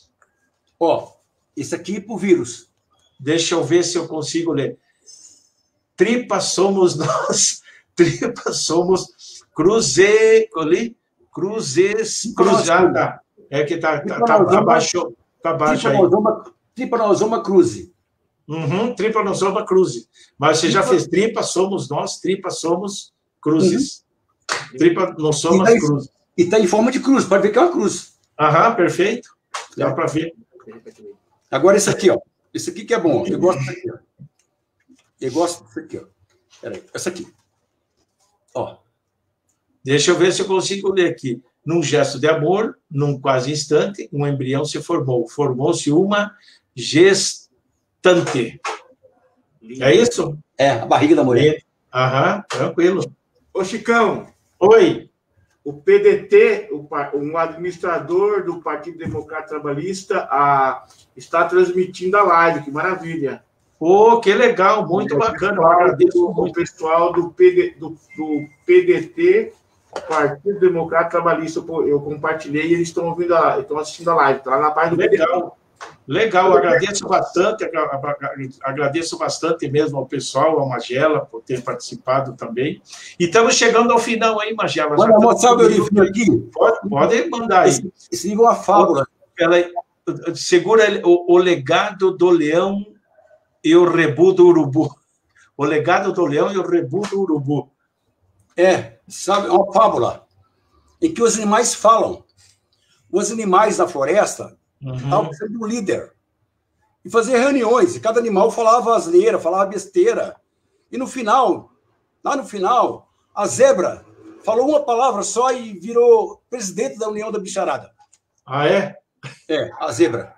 Ó, isso aqui é pro vírus. Deixa eu ver se eu consigo ler. Tripa somos nós. Tripa somos cruze... Ali? Cruzes... Cruzada. É que tá, tá, tá abaixo. Tá abaixo aí. Tripanosoma cruzi. Uhum, tripanosoma cruzi. Mas você já fez tripa somos nós, tripa somos cruzes. Uhum. Tripanosoma tá cruzes. E está em forma de cruz, pode ver que é uma cruz. Aham, perfeito. Dá para ver. Agora, esse aqui, ó. Esse aqui que é bom. Eu gosto disso aqui, ó. Eu gosto disso aqui, ó. Peraí, essa aqui. Ó. Deixa eu ver se eu consigo ler aqui. Num gesto de amor, num quase instante, um embrião se formou. Formou-se uma gestante. É isso? É, a barriga da mulher. Aham, tranquilo. Ô, Chicão. Oi. O P D T, um administrador do Partido Democrata Trabalhista, a, está transmitindo a live. Que maravilha. Pô, que legal, muito o bacana. Eu agradeço o pessoal do, P D, do, do P D T, Partido Democrata Trabalhista. Eu compartilhei e eles estão ouvindo a, estão assistindo a live. Está lá na página do legal. P D T. Legal, agradeço bastante, agradeço bastante mesmo ao pessoal, ao Magela, por ter participado também. E estamos chegando ao final aí, Magela. Pode mostrar o meu livro aqui? Pode, pode mandar aí. Esse, esse livro é uma fábula. Ela, segura o, o legado do leão e o rebu do urubu. O legado do leão e o rebu do urubu. É, sabe, é uma fábula em que os animais falam. Os animais da floresta estavam sendo um líder. E fazer reuniões, e cada animal falava asneira, falava besteira. E no final, lá no final, a zebra falou uma palavra só e virou presidente da União da Bicharada. Ah, é? É, a zebra.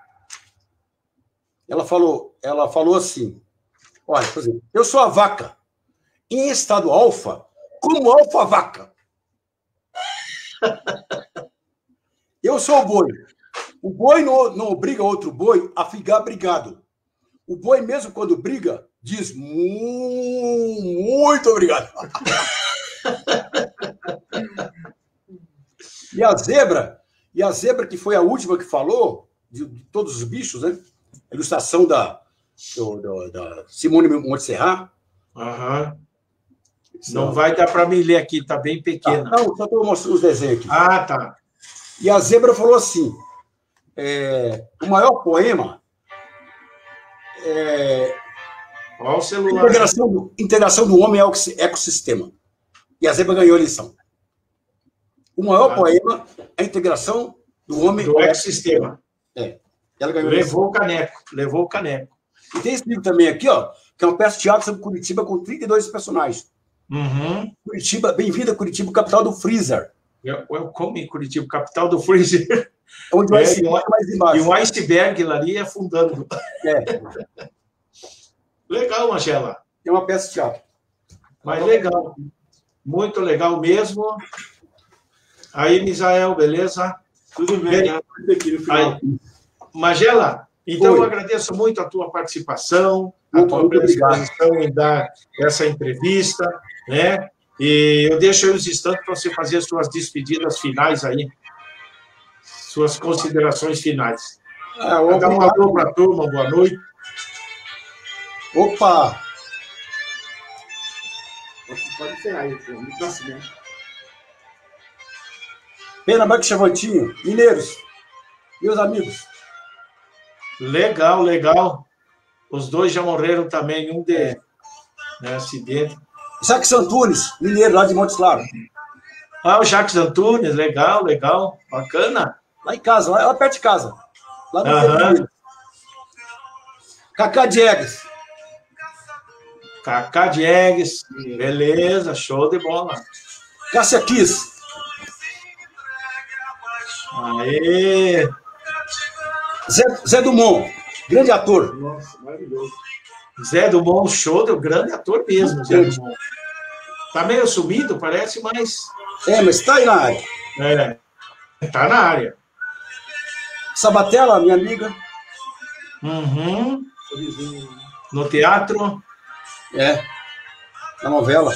Ela falou, ela falou assim, olha, por exemplo, eu sou a vaca. Em estado alfa, como alfa-vaca. Eu sou o boi. O boi não, não obriga outro boi a ficar brigado. O boi, mesmo quando briga, diz muito obrigado. E a zebra, e a zebra que foi a última que falou, de, de todos os bichos, né? A ilustração da, do, do, da Simone Montserrat. Aham. Não vai dar para me ler aqui, está bem pequeno. Tá, não, só estou mostrando os desenhos aqui. Ah, tá. E a zebra falou assim, é, o maior poema é Olha o celular. Integração do, integração do homem ao ecossistema. E a zebra ganhou a lição. O maior ah. poema é a integração do homem... Do ecossistema. É. Ela ganhou levou o caneco, levou o caneco. E tem esse livro também aqui, ó, que é uma peça de teatro sobre Curitiba com trinta e dois personagens. Uhum. Curitiba, bem-vindo a Curitiba, capital do freezer. Welcome, Curitiba, capital do freezer. Onde o é, iceberg é mais embaixo. E um iceberg lá ali afundando. É. Legal, Magela. É uma peça de teatro. Mas legal. Muito legal mesmo. Aí, Misael, beleza? Tudo bem. bem. Aqui no final. Aí, Magela, então Oi. eu agradeço muito a tua participação, a muito, tua predisposição em dar essa entrevista, né? E eu deixo aí os instantes para você fazer as suas despedidas finais aí, suas considerações finais. Ah, Dá um alô para a turma, boa noite. Opa! Pode encerrar aí, pô. Muito nascimento. Pernambuco Chavantinho, mineiros, meus amigos. Legal, legal. Os dois já morreram também, um de é. né, acidente. Jacques Antunes, mineiro, lá de Montes Claros. Ah, o Jacques Antunes, legal, legal, bacana. Lá em casa, lá, lá perto de casa. Lá no Aham. Cacá Diegues. Cacá Diegues, beleza, show de bola. Cássia Kiss. Aê! Zé, Zé Dumont, grande ator. Nossa, maravilhoso. Zé Dumont, show, deu grande ator mesmo, Zé Dumont. Tá meio sumido, parece, mas... É, mas tá aí na área. É, tá na área. Sabatella, minha amiga. Uhum. No teatro. É, na novela.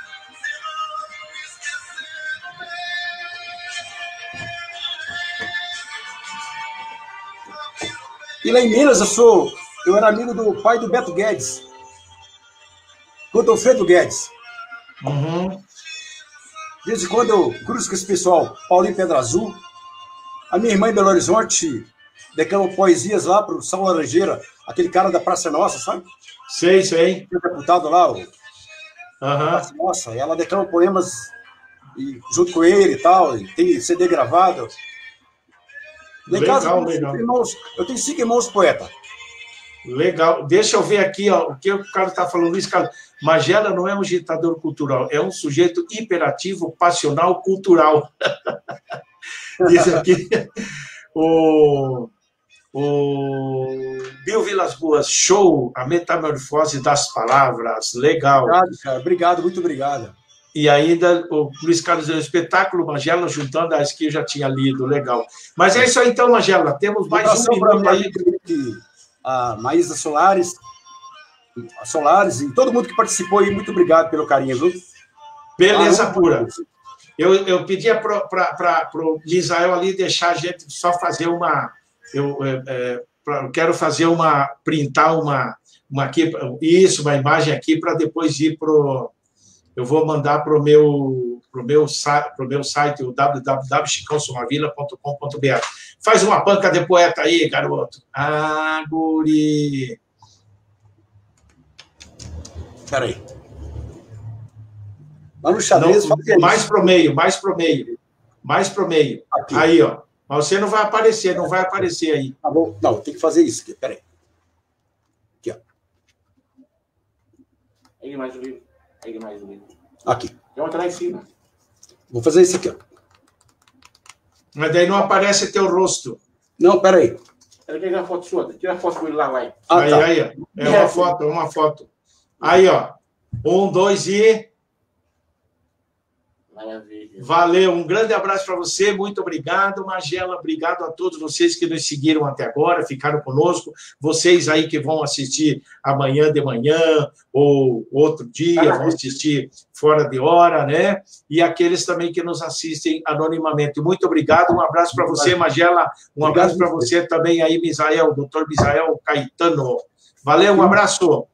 E lá em Minas, eu sou... Eu era amigo do pai do Beto Guedes. Godofredo Guedes. Uhum. Desde quando eu cruzo com esse pessoal, Paulinho Pedra Azul, a minha irmã em Belo Horizonte declamou poesias lá pro São Laranjeira, aquele cara da Praça Nossa, sabe? Sei, sei. O deputado lá, o uhum. Praça Nossa, ela declama poemas e, junto com ele e tal, e tem C D gravado. Lá em Legal, casa, eu legal. tenho, irmãos, eu tenho cinco irmãos poetas. Legal. Deixa eu ver aqui, ó, o que o cara está falando, Luiz Carlos. Magela não é um agitador cultural, é um sujeito hiperativo, passional, cultural. Diz aqui o, o Bill Vilas Boas, show, a metamorfose das palavras, legal. Obrigado, cara. Obrigado, muito obrigado. E ainda o Luiz Carlos deu um espetáculo, Magela, juntando as que eu já tinha lido, legal. Mas é isso aí então, Magela, temos mais um minuto aí. A Maísa Solares, a Solares e todo mundo que participou aí, muito obrigado pelo carinho, viu? Beleza ah, pura. Eu, eu pedia para o Misael ali deixar a gente só fazer uma... Eu, é, pra, eu quero fazer uma... printar uma, uma aqui, isso, uma imagem aqui para depois ir para o... Eu vou mandar para o meu, pro meu, pro meu site, o w w w ponto chicão somavila ponto com ponto b r. Faz uma panca de poeta aí, garoto. Ah, guri. Espera aí. Lá no xadrez... Não, mais pro meio, mais pro meio. Mais pro meio. Aqui. Aí, ó. Mas você não vai aparecer, não vai aparecer aí. Tá bom. Não, tem que fazer isso aqui. Espera aí. Aqui, ó. Aí mais o livro. Aí mais o livro. Aqui. Eu vou lá em cima. Vou fazer isso aqui, ó. Mas daí não aparece teu rosto. Não, peraí. Ela quer tirar a foto sua. Tira a foto com ele lá, vai. Ah, aí, tá. Aí, ó. É uma foto, é uma foto. Aí, ó. Um, dois e... Maravilha. Valeu, um grande abraço para você, muito obrigado, Magela, obrigado a todos vocês que nos seguiram até agora, ficaram conosco, vocês aí que vão assistir amanhã de manhã ou outro dia, vão assistir fora de hora, né? E aqueles também que nos assistem anonimamente. Muito obrigado, um abraço para você, Magela, um abraço para você também aí, Misael, doutor Misael Caetano. Valeu, um abraço.